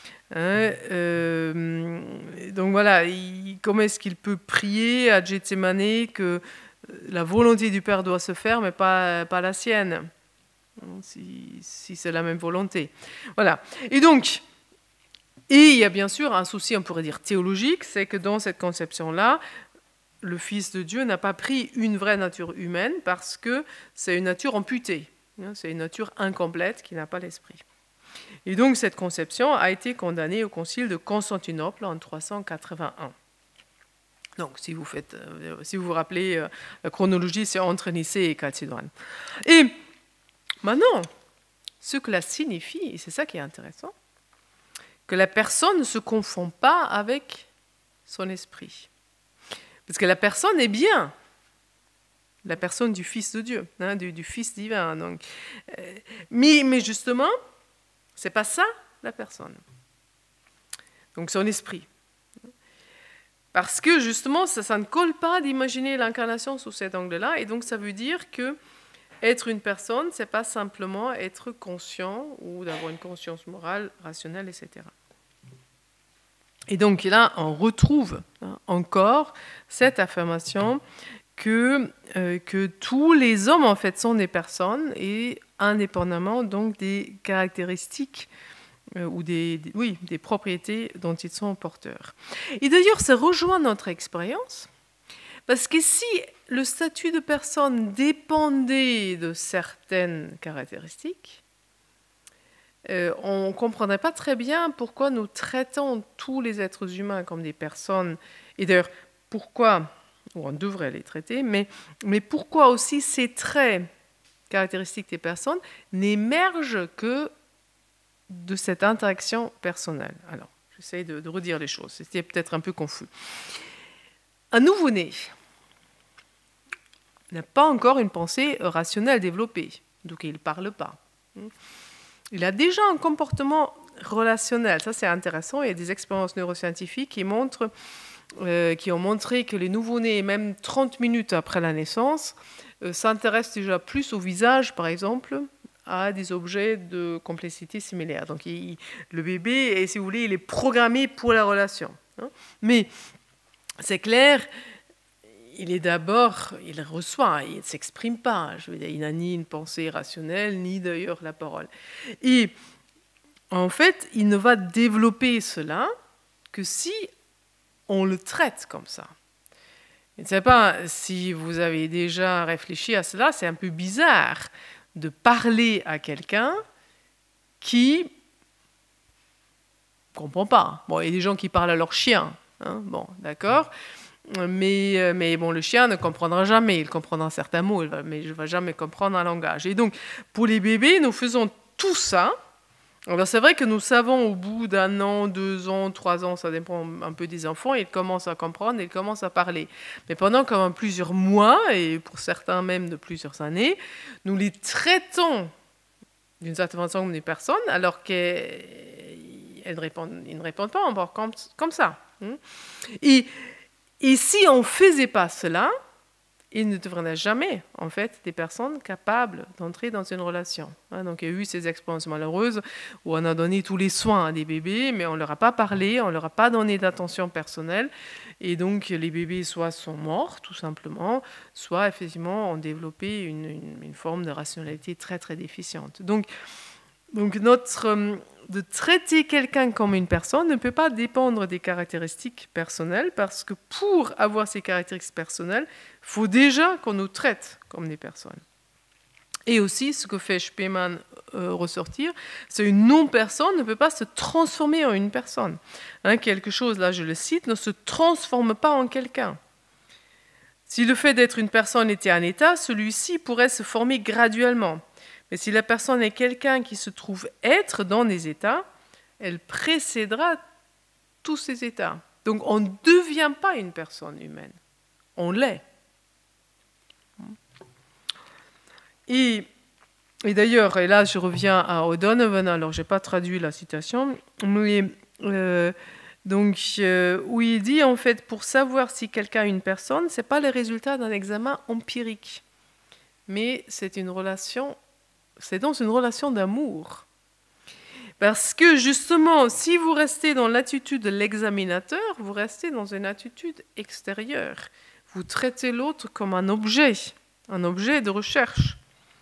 Donc voilà, comment est-ce qu'il peut prier à Gethsémane que la volonté du Père doit se faire, mais pas la sienne, si c'est la même volonté. Voilà. Et donc, il y a bien sûr un souci, on pourrait dire théologique, c'est que dans cette conception-là, le Fils de Dieu n'a pas pris une vraie nature humaine parce que c'est une nature amputée, c'est une nature incomplète qui n'a pas l'esprit. Et donc cette conception a été condamnée au concile de Constantinople en 381. Donc si vous vous rappelez, la chronologie, c'est entre Nicée et Chalcédoine. Et maintenant, ce que cela signifie, et c'est ça qui est intéressant, que la personne ne se confond pas avec son esprit. Parce que la personne est bien la personne du Fils de Dieu, hein, du Fils divin. Donc, mais justement, c'est pas ça la personne. Donc son esprit. Parce que justement, ça ne colle pas d'imaginer l'incarnation sous cet angle-là, et donc ça veut dire que être une personne, c'est pas simplement être conscient ou d'avoir une conscience morale, rationnelle, etc. Et donc là, on retrouve encore cette affirmation que tous les hommes en fait sont des personnes et indépendamment donc des caractéristiques ou des propriétés dont ils sont porteurs. Et d'ailleurs, ça rejoint notre expérience, parce que si le statut de personne dépendait de certaines caractéristiques, on ne comprendrait pas très bien pourquoi nous traitons tous les êtres humains comme des personnes, et d'ailleurs, pourquoi, ou on devrait les traiter, mais pourquoi aussi ces traits caractéristiques des personnes n'émergent que de cette interaction personnelle. Alors, j'essaie de redire les choses, c'était peut-être un peu confus. Un nouveau-né n'a pas encore une pensée rationnelle développée, donc il ne parle pas. Il a déjà un comportement relationnel, ça c'est intéressant, il y a des expériences neuroscientifiques qui ont montré que les nouveau-nés, même 30 minutes après la naissance, s'intéressent déjà plus au visage, par exemple, à des objets de complexité similaire. Donc le bébé, si vous voulez, il est programmé pour la relation. Mais c'est clair, il reçoit, il ne s'exprime pas. Je veux dire, il n'a ni une pensée rationnelle, ni d'ailleurs la parole. Et en fait, il ne va développer cela que si on le traite comme ça. Je ne sais pas si vous avez déjà réfléchi à cela, c'est un peu bizarre de parler à quelqu'un qui ne comprend pas. Bon, il y a des gens qui parlent à leur chien, hein, bon, d'accord, mais bon, le chien ne comprendra jamais, il comprendra certains mots, mais il ne va jamais comprendre un langage. Et donc, pour les bébés, nous faisons tout ça. Alors c'est vrai que nous savons au bout d'1 an, 2 ans, 3 ans, ça dépend un peu des enfants, ils commencent à comprendre, ils commencent à parler. Mais pendant quand même plusieurs mois, et pour certains même de plusieurs années, nous les traitons d'une certaine façon comme des personnes, alors qu'ils ne répondent pas encore comme ça. Et si on ne faisait pas cela, il ne deviendrait jamais, en fait, des personnes capables d'entrer dans une relation. Donc, il y a eu ces expériences malheureuses où on a donné tous les soins à des bébés, mais on ne leur a pas parlé, on ne leur a pas donné d'attention personnelle. Et donc, les bébés soit sont morts, tout simplement, soit, effectivement, ont développé une forme de rationalité très, très déficiente. Donc de traiter quelqu'un comme une personne ne peut pas dépendre des caractéristiques personnelles, parce que pour avoir ces caractéristiques personnelles, il faut déjà qu'on nous traite comme des personnes. Et aussi, ce que fait Spemann ressortir, c'est une non-personne ne peut pas se transformer en une personne. Quelque chose, là je le cite, ne se transforme pas en quelqu'un. Si le fait d'être une personne était un état, celui-ci pourrait se former graduellement. Mais si la personne est quelqu'un qui se trouve être dans des états, elle précédera tous ces états. Donc on ne devient pas une personne humaine, on l'est. Et d'ailleurs, et là je reviens à O'Donovan, alors je n'ai pas traduit la citation, mais où il dit en fait, pour savoir si quelqu'un est une personne, ce n'est pas le résultat d'un examen empirique, mais c'est dans une relation d'amour. Parce que justement, si vous restez dans l'attitude de l'examinateur, vous restez dans une attitude extérieure. Vous traitez l'autre comme un objet de recherche.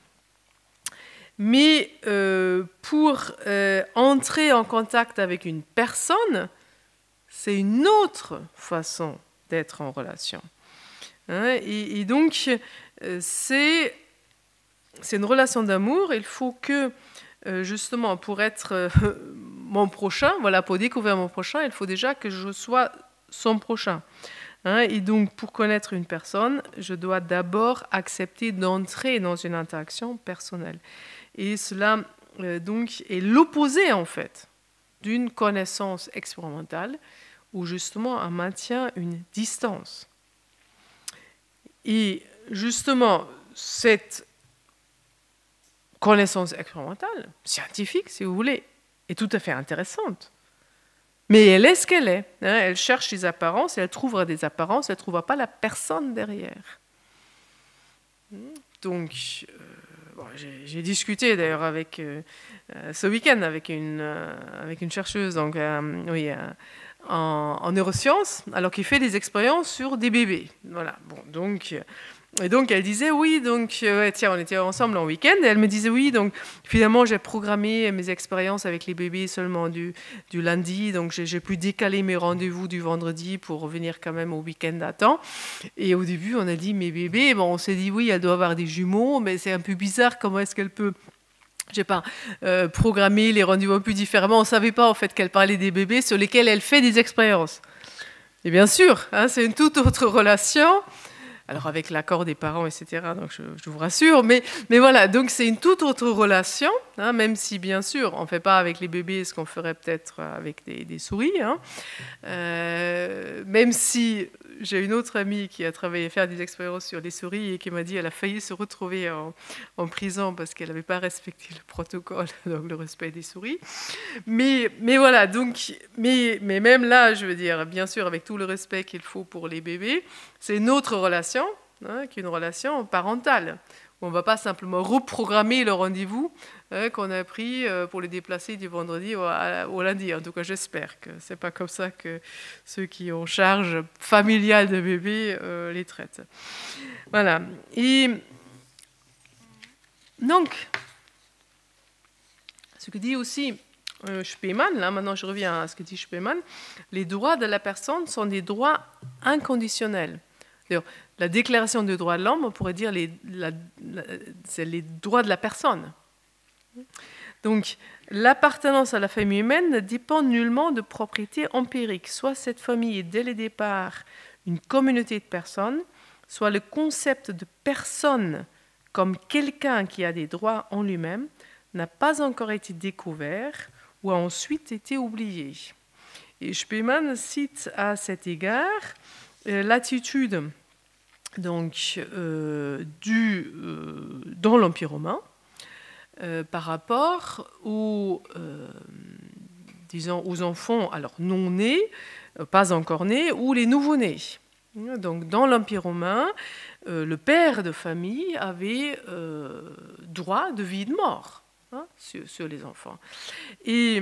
Mais pour entrer en contact avec une personne, c'est une autre façon d'être en relation. Et donc, c'est une relation d'amour. Il faut que, justement, pour être mon prochain, pour découvrir mon prochain, il faut déjà que je sois son prochain. Et donc, pour connaître une personne, je dois d'abord accepter d'entrer dans une interaction personnelle. Et cela, donc, est l'opposé, en fait, d'une connaissance expérimentale où, justement, on maintient une distance. Et justement, cette connaissance expérimentale, scientifique, si vous voulez, est tout à fait intéressante. Mais elle est ce qu'elle est. Hein, elle cherche des apparences, et elle trouvera des apparences, elle ne trouvera pas la personne derrière. Donc, bon, j'ai discuté d'ailleurs avec ce week-end avec une chercheuse donc, oui, en neurosciences, alors qu'il fait des expériences sur des bébés. Voilà. Bon, donc, et donc elle disait oui, donc ouais, tiens, on était ensemble en week-end, et elle me disait oui, donc finalement j'ai programmé mes expériences avec les bébés seulement du lundi, donc j'ai pu décaler mes rendez-vous du vendredi pour revenir quand même au week-end à temps. Et au début on a dit mes bébés, bon, on s'est dit oui, elle doit avoir des jumeaux, mais c'est un peu bizarre, comment est-ce qu'elle peut programmer les rendez-vous un peu différemment. On ne savait pas en fait qu'elle parlait des bébés sur lesquels elle fait des expériences. Et bien sûr, hein, c'est une toute autre relation. Alors avec l'accord des parents, etc., donc je vous rassure, mais voilà, donc c'est une toute autre relation, hein, même si bien sûr on ne fait pas avec les bébés ce qu'on ferait peut-être avec des souris, hein. Même si j'ai une autre amie qui a travaillé faire des expériences sur les souris et qui m'a dit qu'elle a failli se retrouver en prison parce qu'elle n'avait pas respecté le protocole, donc le respect des souris. Mais voilà, donc, mais même là, je veux dire, bien sûr, avec tout le respect qu'il faut pour les bébés, c'est une autre relation, hein, qu'une relation parentale. On ne va pas simplement reprogrammer le rendez-vous, hein, qu'on a pris pour les déplacer du vendredi au lundi. En tout cas, j'espère que ce n'est pas comme ça que ceux qui ont charge familiale de bébés les traitent. Voilà. Et donc, ce que dit aussi Spemann, là maintenant je reviens à ce que dit Spemann, les droits de la personne sont des droits inconditionnels. D'ailleurs, la déclaration des droits de l'homme, on pourrait dire c'est les droits de la personne. Donc, l'appartenance à la famille humaine ne dépend nullement de propriétés empiriques. Soit cette famille est dès le départ une communauté de personnes, soit le concept de personne comme quelqu'un qui a des droits en lui-même n'a pas encore été découvert ou a ensuite été oublié. Et Spemann cite à cet égard l'attitude donc, dans l'Empire romain par rapport aux enfants alors non nés, pas encore nés, ou les nouveau-nés. Donc, dans l'Empire romain, le père de famille avait droit de vie et de mort, hein, sur les enfants. Et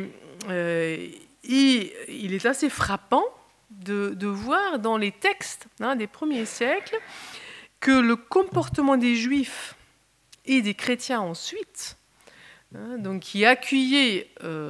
il est assez frappant de voir dans les textes, hein, des premiers siècles que le comportement des Juifs et des chrétiens ensuite, hein, donc qui accueillaient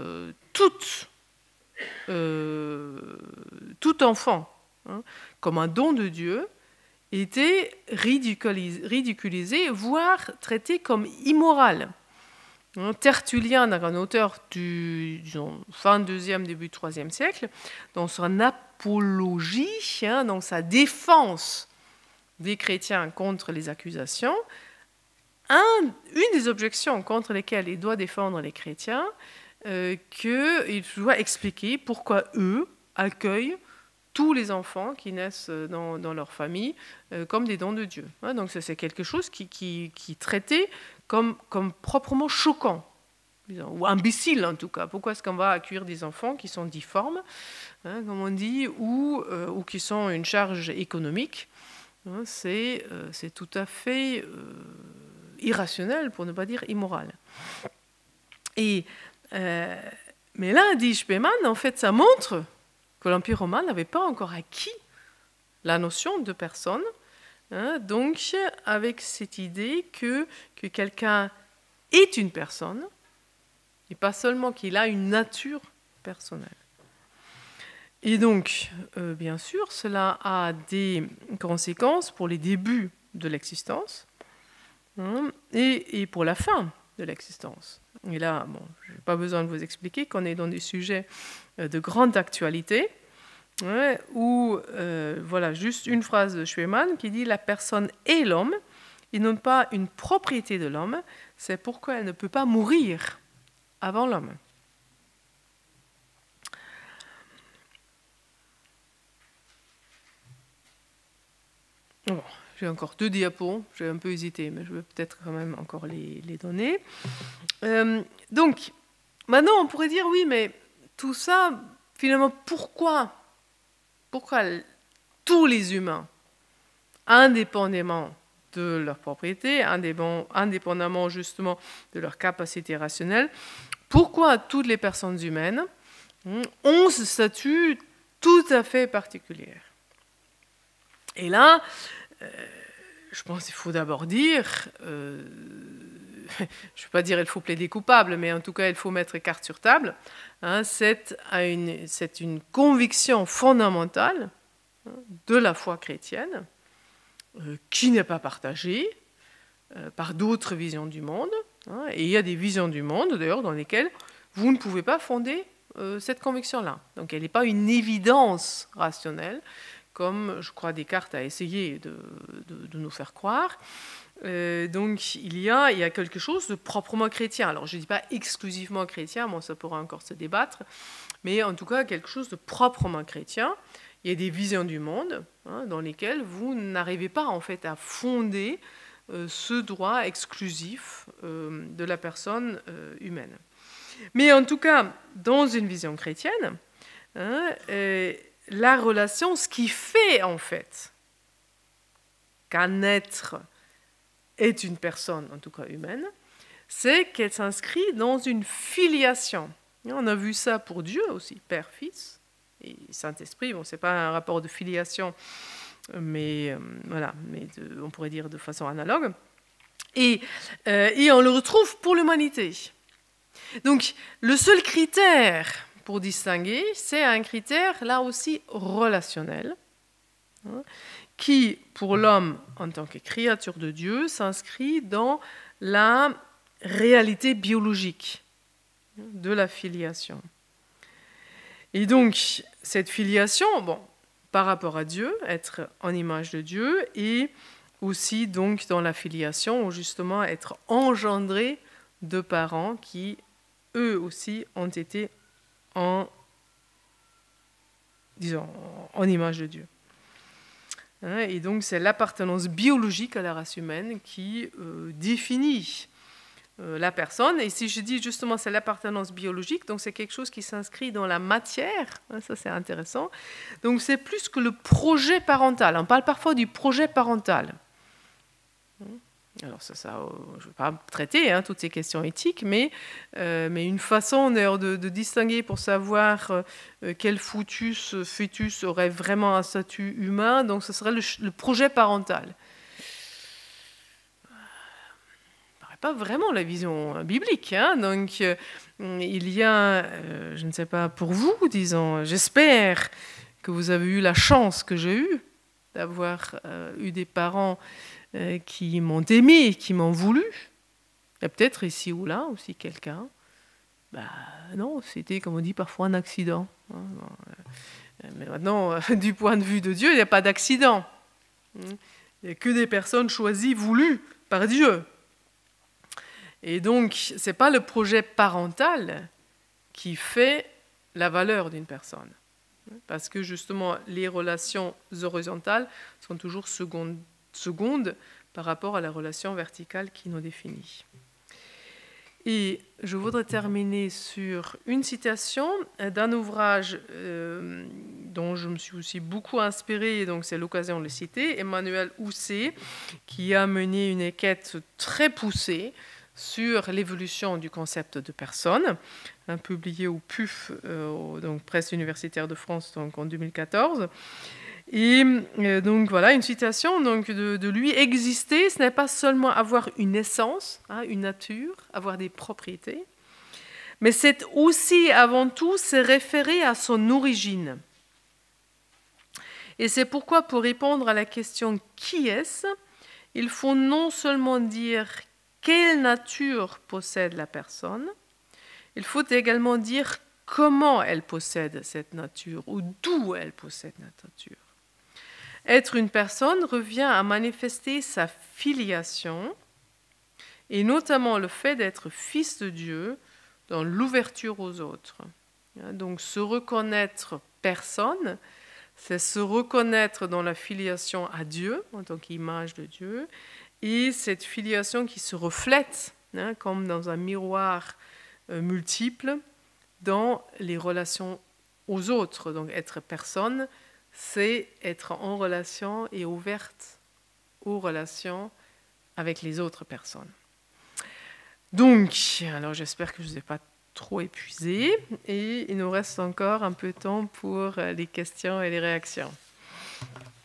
tout enfant, hein, comme un don de Dieu, était ridiculisé, voire traité comme immoral. Tertullien, un auteur du fin 2e, début 3e siècle, dans son apologie, hein, dans sa défense des chrétiens contre les accusations, une des objections contre lesquelles il doit défendre les chrétiens, qu'il doit expliquer pourquoi eux accueillent tous les enfants qui naissent dans leur famille comme des dons de Dieu. Donc c'est quelque chose qui traitait comme proprement choquant, ou imbécile en tout cas. Pourquoi est-ce qu'on va accueillir des enfants qui sont difformes, hein, comme on dit, ou qui sont une charge économique, hein, c'est tout à fait irrationnel, pour ne pas dire immoral. Mais là, dit Spemann, en fait, ça montre que l'Empire romain n'avait pas encore acquis la notion de personne, hein, donc avec cette idée que quelqu'un est une personne, et pas seulement qu'il a une nature personnelle. Et donc, bien sûr, cela a des conséquences pour les débuts de l'existence, hein, et pour la fin de l'existence. Et là, bon, je n'ai pas besoin de vous expliquer qu'on est dans des sujets de grande actualité, ouais, où, voilà, juste une phrase de Spemann qui dit « La personne est l'homme, et non pas une propriété de l'homme, c'est pourquoi elle ne peut pas mourir avant l'homme. » Bon, j'ai encore 2 diapos, j'ai un peu hésité, mais je vais peut-être quand même encore les donner. Donc, maintenant, on pourrait dire, oui, mais tout ça, finalement, pourquoi tous les humains, indépendamment de leur propriété, indépendamment justement de leur capacité rationnelle, pourquoi toutes les personnes humaines ont ce statut tout à fait particulier? Et là, je pense qu'il faut d'abord dire, je ne vais pas dire il faut plaider coupable, mais en tout cas il faut mettre carte sur table, c'est une conviction fondamentale de la foi chrétienne qui n'est pas partagée par d'autres visions du monde. Et il y a des visions du monde, d'ailleurs, dans lesquelles vous ne pouvez pas fonder cette conviction-là. Donc elle n'est pas une évidence rationnelle, comme je crois Descartes a essayé de nous faire croire. Donc il y a quelque chose de proprement chrétien. Alors je ne dis pas exclusivement chrétien, bon, ça pourra encore se débattre, mais en tout cas quelque chose de proprement chrétien. Il y a des visions du monde dans lesquelles vous n'arrivez pas en fait à fonder ce droit exclusif de la personne humaine. Mais en tout cas, dans une vision chrétienne, la relation, ce qui fait en fait qu'un être est une personne, en tout cas humaine, c'est qu'elle s'inscrit dans une filiation. On a vu ça pour Dieu aussi, Père, Fils et Saint-Esprit. Bon, ce n'est pas un rapport de filiation, mais voilà, on pourrait dire de façon analogue. Et on le retrouve pour l'humanité. Donc, le seul critère pour distinguer, c'est un critère, là aussi, relationnel, qui, pour l'homme, en tant que créature de Dieu, s'inscrit dans la réalité biologique de la filiation. Et donc, cette filiation, bon, par rapport à Dieu, être en image de Dieu, et aussi donc dans la filiation, justement être engendré de parents qui, eux aussi, ont été en image de Dieu. Et donc c'est l'appartenance biologique à la race humaine qui définit la personne. Et si je dis justement c'est l'appartenance biologique, donc c'est quelque chose qui s'inscrit dans la matière, ça c'est intéressant. Donc c'est plus que le projet parental. On parle parfois du projet parental. Alors ça je ne vais pas traiter toutes ces questions éthiques, mais une façon d'ailleurs de distinguer pour savoir quel fœtus aurait vraiment un statut humain, donc ce serait le projet parental. Ça ne paraît pas vraiment la vision biblique. Donc il y a, je ne sais pas pour vous, disons, j'espère que vous avez eu la chance que j'ai eue d'avoir eu des parents qui m'ont aimé, qui m'ont voulu. Il y a peut-être ici ou là aussi quelqu'un. Non, c'était, comme on dit parfois, un accident. Mais maintenant, du point de vue de Dieu, il n'y a pas d'accident. Il n'y a que des personnes choisies, voulues par Dieu. Et donc, ce n'est pas le projet parental qui fait la valeur d'une personne. Parce que justement, les relations horizontales sont toujours secondes par rapport à la relation verticale qui nous définit. Et je voudrais terminer sur une citation d'un ouvrage dont je me suis aussi beaucoup inspirée, et donc c'est l'occasion de le citer, Emmanuel Housset, qui a mené une enquête très poussée sur l'évolution du concept de personne, publié au PUF, donc Presse universitaire de France, donc en 2014. Et donc voilà, une citation donc, de lui: exister, ce n'est pas seulement avoir une essence, une nature, avoir des propriétés, mais c'est aussi avant tout se référer à son origine. Et c'est pourquoi, pour répondre à la question qui est-ce, il faut non seulement dire quelle nature possède la personne, il faut également dire comment elle possède cette nature ou d'où elle possède cette nature. Être une personne revient à manifester sa filiation et notamment le fait d'être fils de Dieu dans l'ouverture aux autres. Donc se reconnaître personne, c'est se reconnaître dans la filiation à Dieu, en tant qu'image de Dieu, et cette filiation qui se reflète, hein, comme dans un miroir multiple, dans les relations aux autres. Donc être personne, c'est être en relation et ouverte aux relations avec les autres personnes. Donc, alors j'espère que je ne vous ai pas trop épuisé, et il nous reste encore un peu de temps pour les questions et les réactions.